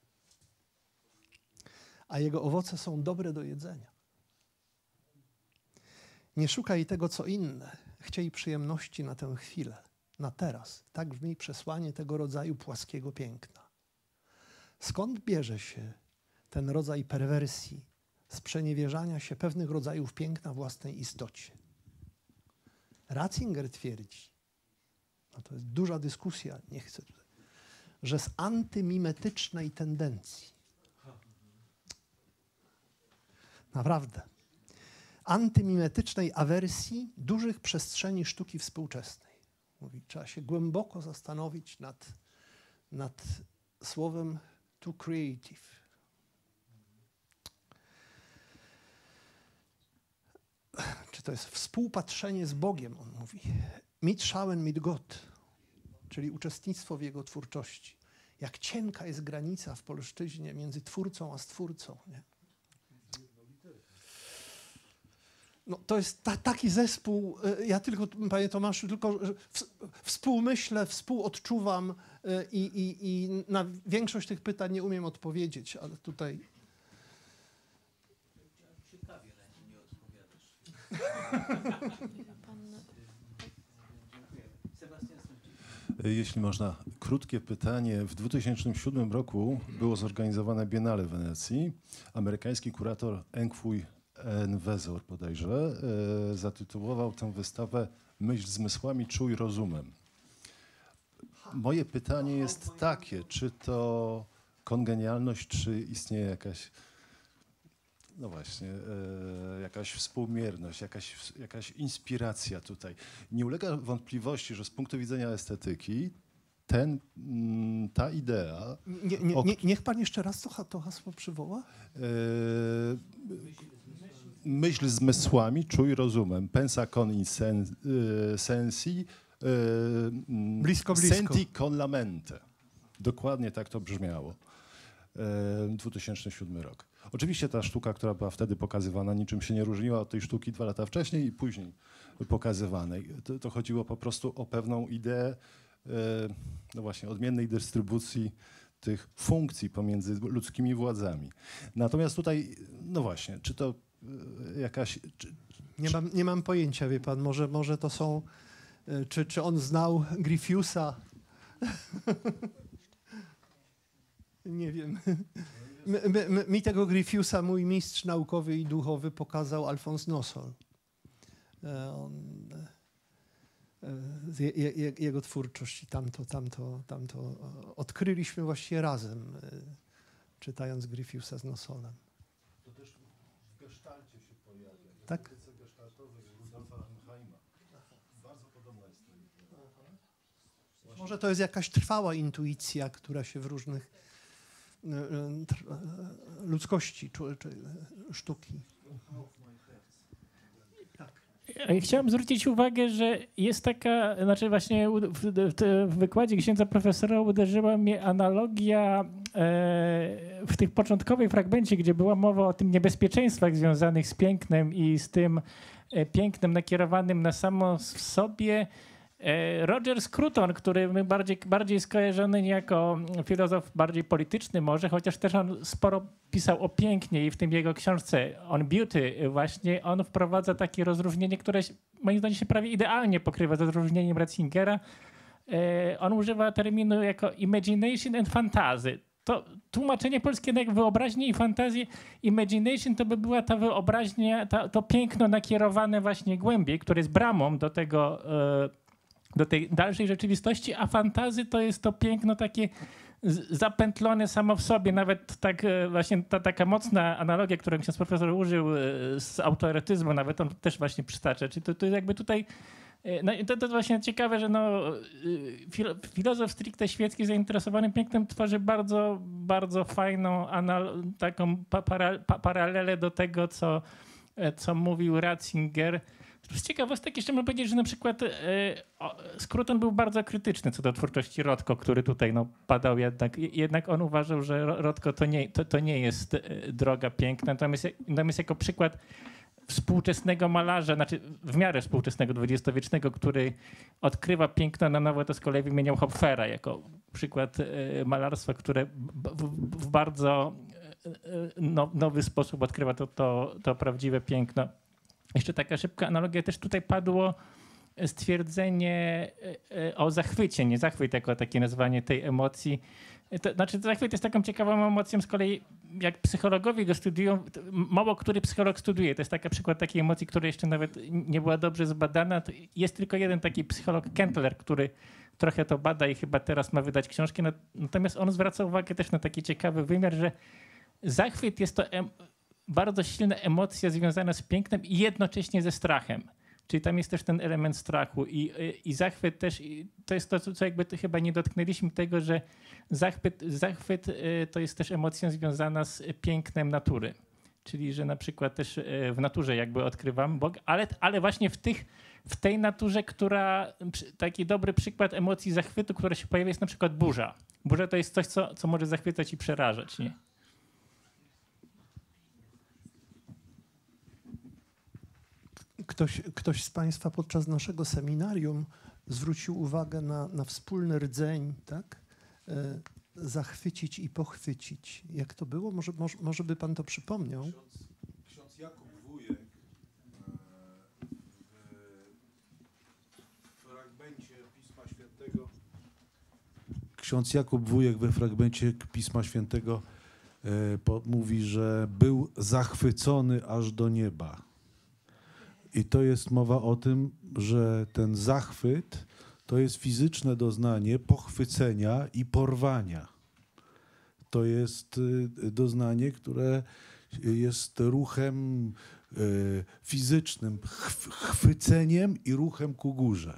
a jego owoce są dobre do jedzenia. Nie szukaj tego, co inne. Chciej przyjemności na tę chwilę, na teraz. Tak brzmi przesłanie tego rodzaju płaskiego piękna. Skąd bierze się ten rodzaj perwersji, sprzeniewierzania się pewnych rodzajów piękna własnej istocie? Ratzinger twierdzi, no to jest duża dyskusja, nie chcę tutaj, że z antymimetycznej tendencji, naprawdę, antymimetycznej awersji dużych przestrzeni sztuki współczesnej. Mówi, trzeba się głęboko zastanowić nad słowem too creative. Czy to jest współpatrzenie z Bogiem, on mówi. Mitschauen mit Gott, czyli uczestnictwo w Jego twórczości. Jak cienka jest granica w polszczyźnie między twórcą a stwórcą. Nie? No, to jest taki zespół, ja tylko, panie Tomaszu, tylko współmyślę, współodczuwam i na większość tych pytań nie umiem odpowiedzieć, ale tutaj... Ciekawie, że nie odpowiadasz. Jeśli można, krótkie pytanie. W 2007 roku było zorganizowane Biennale w Wenecji. Amerykański kurator Engfuj Enwezor bodajże zatytułował tę wystawę Myśl zmysłami, czuj rozumem. Moje pytanie jest takie, czy to kongenialność, czy istnieje jakaś, no właśnie, jakaś współmierność, jakaś inspiracja tutaj. Nie ulega wątpliwości, że z punktu widzenia estetyki ta idea... Niech pan jeszcze raz to hasło przywoła. Myśl zmysłami, czuj rozumem. Pensa con sensi, blisko. senti con la mente. Dokładnie tak to brzmiało. 2007 rok. Oczywiście ta sztuka, która była wtedy pokazywana, niczym się nie różniła od tej sztuki 2 lata wcześniej i później pokazywanej. To chodziło po prostu o pewną ideę, no właśnie, odmiennej dystrybucji tych funkcji pomiędzy ludzkimi władzami. Natomiast tutaj, no właśnie, czy to jakaś... Nie mam pojęcia, wie pan, może to są... Czy on znał Gryfiusa? Nie wiem. Mi tego Gryfiusa mój mistrz naukowy i duchowy pokazał Alfons Nosol. Jego twórczość i tamto odkryliśmy właściwie razem, czytając Gryfiusa z Nosolem. To też w gestalcie się pojawia. Tak? W etyce gestaltowej Rudolfa Arnheima. Bardzo podobna jest to idea. Może to jest jakaś trwała intuicja, która się w różnych ludzkości czy sztuki. Chciałem zwrócić uwagę, że jest taka, znaczy właśnie w wykładzie księdza profesora uderzyła mnie analogia w tych początkowej fragmencie, gdzie była mowa o tym niebezpieczeństwach związanych z pięknem i z tym pięknem nakierowanym na samo w sobie. Roger Scruton, który bardziej skojarzony jako filozof bardziej polityczny może, chociaż też on sporo pisał o pięknie i w tym jego książce On Beauty właśnie on wprowadza takie rozróżnienie, które moim zdaniem się prawie idealnie pokrywa z rozróżnieniem Ratzingera. On używa terminu jako imagination and fantasy. To tłumaczenie polskie jak wyobraźnię i fantazję. Imagination to by była ta wyobraźnia, to piękno nakierowane właśnie głębiej, które jest bramą do tego, do tej dalszej rzeczywistości, a fantazy to jest to piękno takie zapętlone samo w sobie. Nawet tak właśnie ta taka mocna analogia, którą ksiądz profesor użył z autoerotyzmu, nawet on też właśnie przytacza. Czyli to jest jakby tutaj, no to właśnie ciekawe, że no, filozof stricte świecki zainteresowany pięknem tworzy bardzo, bardzo fajną taką paralelę do tego, co mówił Ratzinger. Z ciekawostek jeszcze można powiedzieć, że na przykład Scruton był bardzo krytyczny co do twórczości Rothko, który tutaj padał jednak on uważał, że Rothko to nie jest droga piękna, natomiast jako przykład współczesnego malarza, znaczy w miarę współczesnego, dwudziestowiecznego, który odkrywa piękno na nowo, to z kolei wymieniał Hopfera jako przykład malarstwa, które w bardzo nowy sposób odkrywa to prawdziwe piękno. Jeszcze taka szybka analogia, też tutaj padło stwierdzenie o zachwycie, nie zachwyt jako takie nazwanie tej emocji. To znaczy zachwyt jest taką ciekawą emocją, z kolei jak psychologowie go studiują, mało który psycholog studiuje. To jest taki przykład takiej emocji, która jeszcze nawet nie była dobrze zbadana. To jest tylko jeden taki psycholog, Kentler, który trochę to bada i chyba teraz ma wydać książkę. Natomiast on zwraca uwagę też na taki ciekawy wymiar, że zachwyt jest to bardzo silna emocja związana z pięknem i jednocześnie ze strachem. Czyli tam jest też ten element strachu i zachwyt też, to jest to, co jakby chyba nie dotknęliśmy tego, że zachwyt to jest też emocją związana z pięknem natury. Czyli, że na przykład też w naturze jakby odkrywamy Boga, ale właśnie w tej naturze, która, taki dobry przykład emocji zachwytu, która się pojawia, jest na przykład burza. Burza to jest coś, co może zachwycać i przerażać, nie? Ktoś z Państwa podczas naszego seminarium zwrócił uwagę na wspólny rdzeń, tak? Zachwycić i pochwycić. Jak to było? Może by Pan to przypomniał? Ksiądz Jakub Wujek w fragmencie Pisma Świętego. Ksiądz Jakub Wujek we fragmencie Pisma Świętego mówi, że był zachwycony aż do nieba. I to jest mowa o tym, że ten zachwyt to jest fizyczne doznanie pochwycenia i porwania. To jest doznanie, które jest ruchem fizycznym, chwyceniem i ruchem ku górze.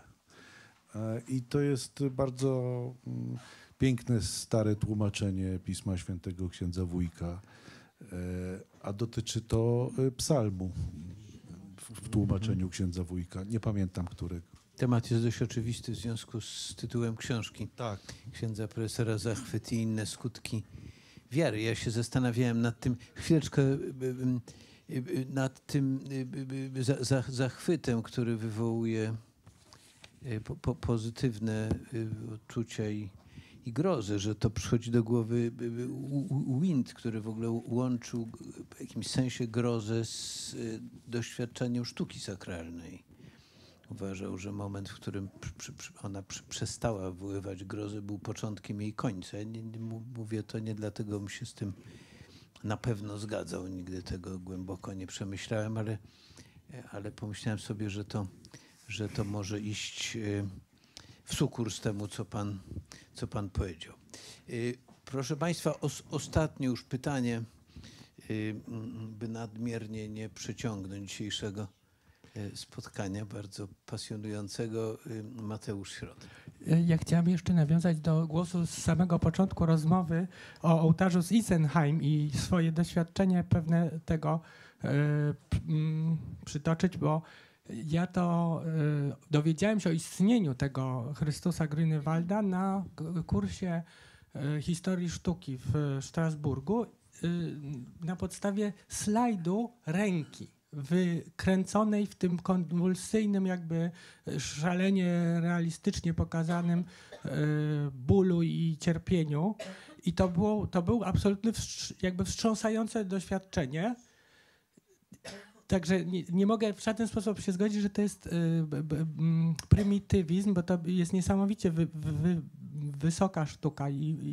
I to jest bardzo piękne, stare tłumaczenie Pisma Świętego księdza Wujka, a dotyczy to psalmu. W tłumaczeniu księdza Wujka. Nie pamiętam którego. Temat jest dość oczywisty w związku z tytułem książki. Tak. Księdza profesora Zachwyt i inne skutki wiary. Ja się zastanawiałem nad tym, chwileczkę, nad tym zachwytem, który wywołuje pozytywne odczucia i grozę, że to przychodzi do głowy Wind, który w ogóle łączył w jakimś sensie grozę z doświadczeniem sztuki sakralnej. Uważał, że moment, w którym ona przestała wywoływać grozę, był początkiem jej końca. Ja mówię to nie dlatego, bym się z tym na pewno zgadzał. Nigdy tego głęboko nie przemyślałem, ale pomyślałem sobie, że to może iść w sukurs temu, co pan powiedział. Proszę Państwa, ostatnie już pytanie, by nadmiernie nie przeciągnąć dzisiejszego spotkania bardzo pasjonującego. Mateusz Środek. Ja chciałem jeszcze nawiązać do głosu z samego początku rozmowy o ołtarzu z Isenheim i swoje doświadczenie pewne tego przytoczyć, bo ja to dowiedziałem się o istnieniu tego Chrystusa Grünewalda na kursie historii sztuki w Strasburgu na podstawie slajdu ręki wykręconej w tym konwulsyjnym, jakby szalenie realistycznie pokazanym bólu i cierpieniu. I to był absolutnie jakby wstrząsające doświadczenie. Także nie mogę w żaden sposób się zgodzić, że to jest prymitywizm, bo to jest niesamowicie wysoka sztuka.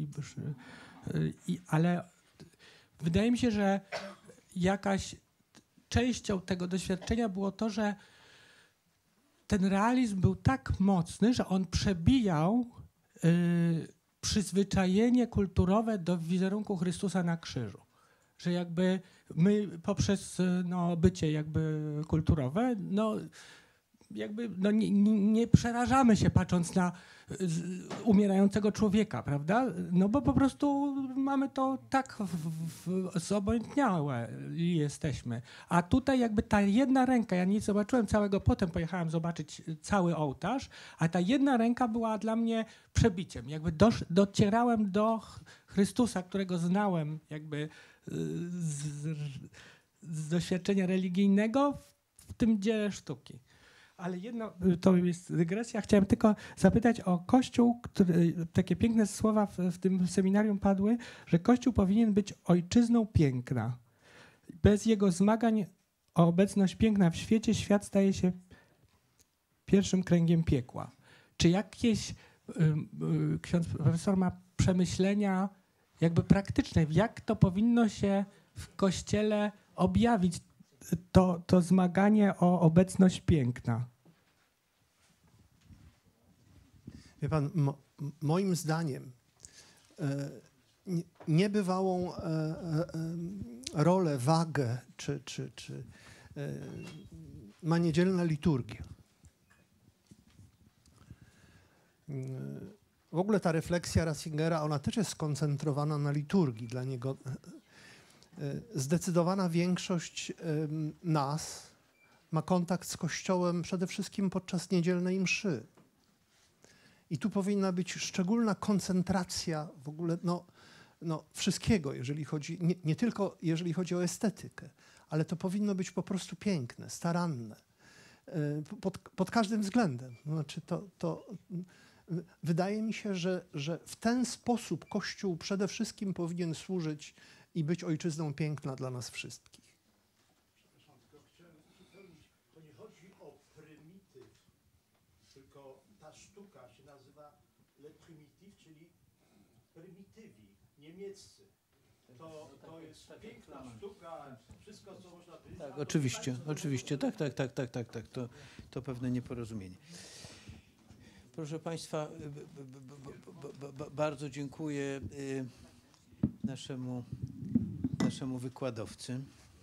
Ale wydaje mi się, że jakaś częścią tego doświadczenia było to, że ten realizm był tak mocny, że on przebijał przyzwyczajenie kulturowe do wizerunku Chrystusa na krzyżu. Że jakby my poprzez bycie jakby kulturowe jakby no nie przerażamy się patrząc na umierającego człowieka, prawda? No bo po prostu mamy to tak zobojętniałe jesteśmy. A tutaj jakby ta jedna ręka, ja nie zobaczyłem całego, potem pojechałem zobaczyć cały ołtarz, a ta jedna ręka była dla mnie przebiciem. Jakby docierałem do Chrystusa, którego znałem jakby z doświadczenia religijnego w tym dziele sztuki. Ale jedno, to jest dygresja, chciałem tylko zapytać o Kościół, takie piękne słowa w tym seminarium padły, że Kościół powinien być ojczyzną piękna. Bez jego zmagań o obecność piękna w świecie, świat staje się pierwszym kręgiem piekła. Czy jakieś ksiądz profesor ma przemyślenia jakby praktyczne, jak to powinno się w Kościele objawić, to zmaganie o obecność piękna? Wie pan, moim zdaniem niebywałą rolę, wagę czy ma niedzielna liturgia. W ogóle ta refleksja Ratzingera, ona też jest skoncentrowana na liturgii. Dla niego zdecydowana większość nas ma kontakt z Kościołem przede wszystkim podczas niedzielnej mszy. I tu powinna być szczególna koncentracja w ogóle wszystkiego, jeżeli chodzi, nie tylko jeżeli chodzi o estetykę, ale to powinno być po prostu piękne, staranne, pod każdym względem. Znaczy wydaje mi się, że w ten sposób Kościół przede wszystkim powinien służyć i być ojczyzną piękna dla nas wszystkich. Przepraszam, tylko chciałem uzupełnić. To nie chodzi o prymityw, tylko ta sztuka się nazywa Le Primitif, czyli prymitywi, niemieccy. To jest piękna sztuka, wszystko co można powiedzieć. Tak, oczywiście, tak, to pewne nieporozumienie. Proszę Państwa, bardzo dziękuję naszemu wykładowcy.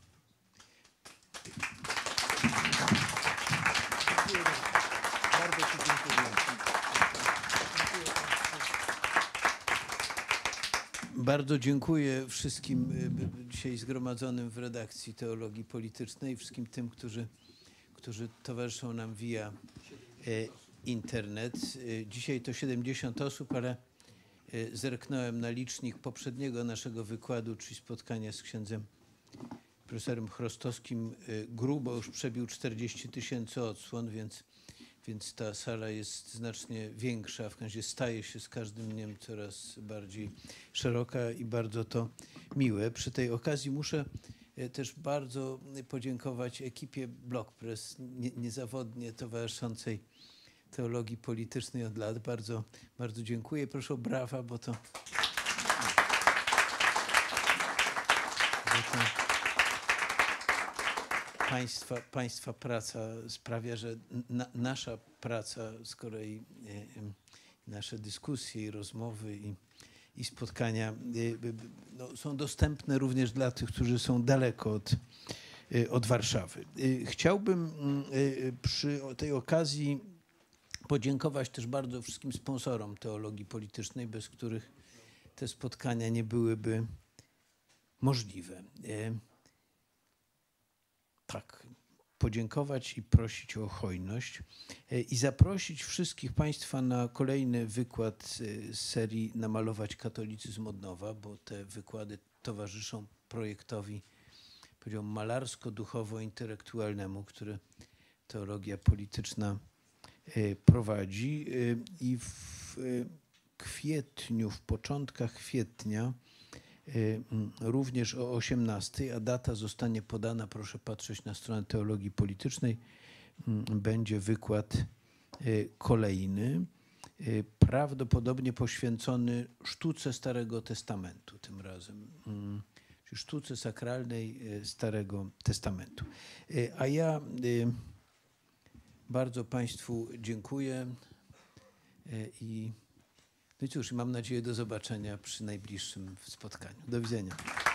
Bardzo Ci dziękuję. Bardzo dziękuję wszystkim dzisiaj zgromadzonym w redakcji Teologii Politycznej, wszystkim tym, którzy towarzyszą nam via internet. Dzisiaj to 70 osób, ale zerknąłem na licznik poprzedniego naszego wykładu, czyli spotkania z księdzem profesorem Chrostowskim. Grubo już przebił 40 000 odsłon, więc ta sala jest znacznie większa, w każdym razie staje się z każdym dniem coraz bardziej szeroka i bardzo to miłe. Przy tej okazji muszę też bardzo podziękować ekipie Block Press, niezawodnie towarzyszącej Teologii Politycznej od lat. Bardzo, bardzo dziękuję. Proszę o brawa, bo to Państwa praca sprawia, że nasza praca, z kolei nasze dyskusje i rozmowy i spotkania są dostępne również dla tych, którzy są daleko od Warszawy. Chciałbym przy tej okazji podziękować też bardzo wszystkim sponsorom Teologii Politycznej, bez których te spotkania nie byłyby możliwe. Tak, podziękować i prosić o hojność i zaprosić wszystkich Państwa na kolejny wykład z serii Namalować katolicyzm od nowa, bo te wykłady towarzyszą projektowi, powiedziałbym, malarsko-duchowo-intelektualnemu, który Teologia Polityczna prowadzi i w kwietniu, w początkach kwietnia, również o 18, a data zostanie podana, proszę patrzeć na stronę Teologii Politycznej, będzie wykład kolejny, prawdopodobnie poświęcony sztuce Starego Testamentu tym razem, czyli sztuce sakralnej Starego Testamentu. A ja bardzo Państwu dziękuję i no i cóż, mam nadzieję do zobaczenia przy najbliższym spotkaniu. Do widzenia.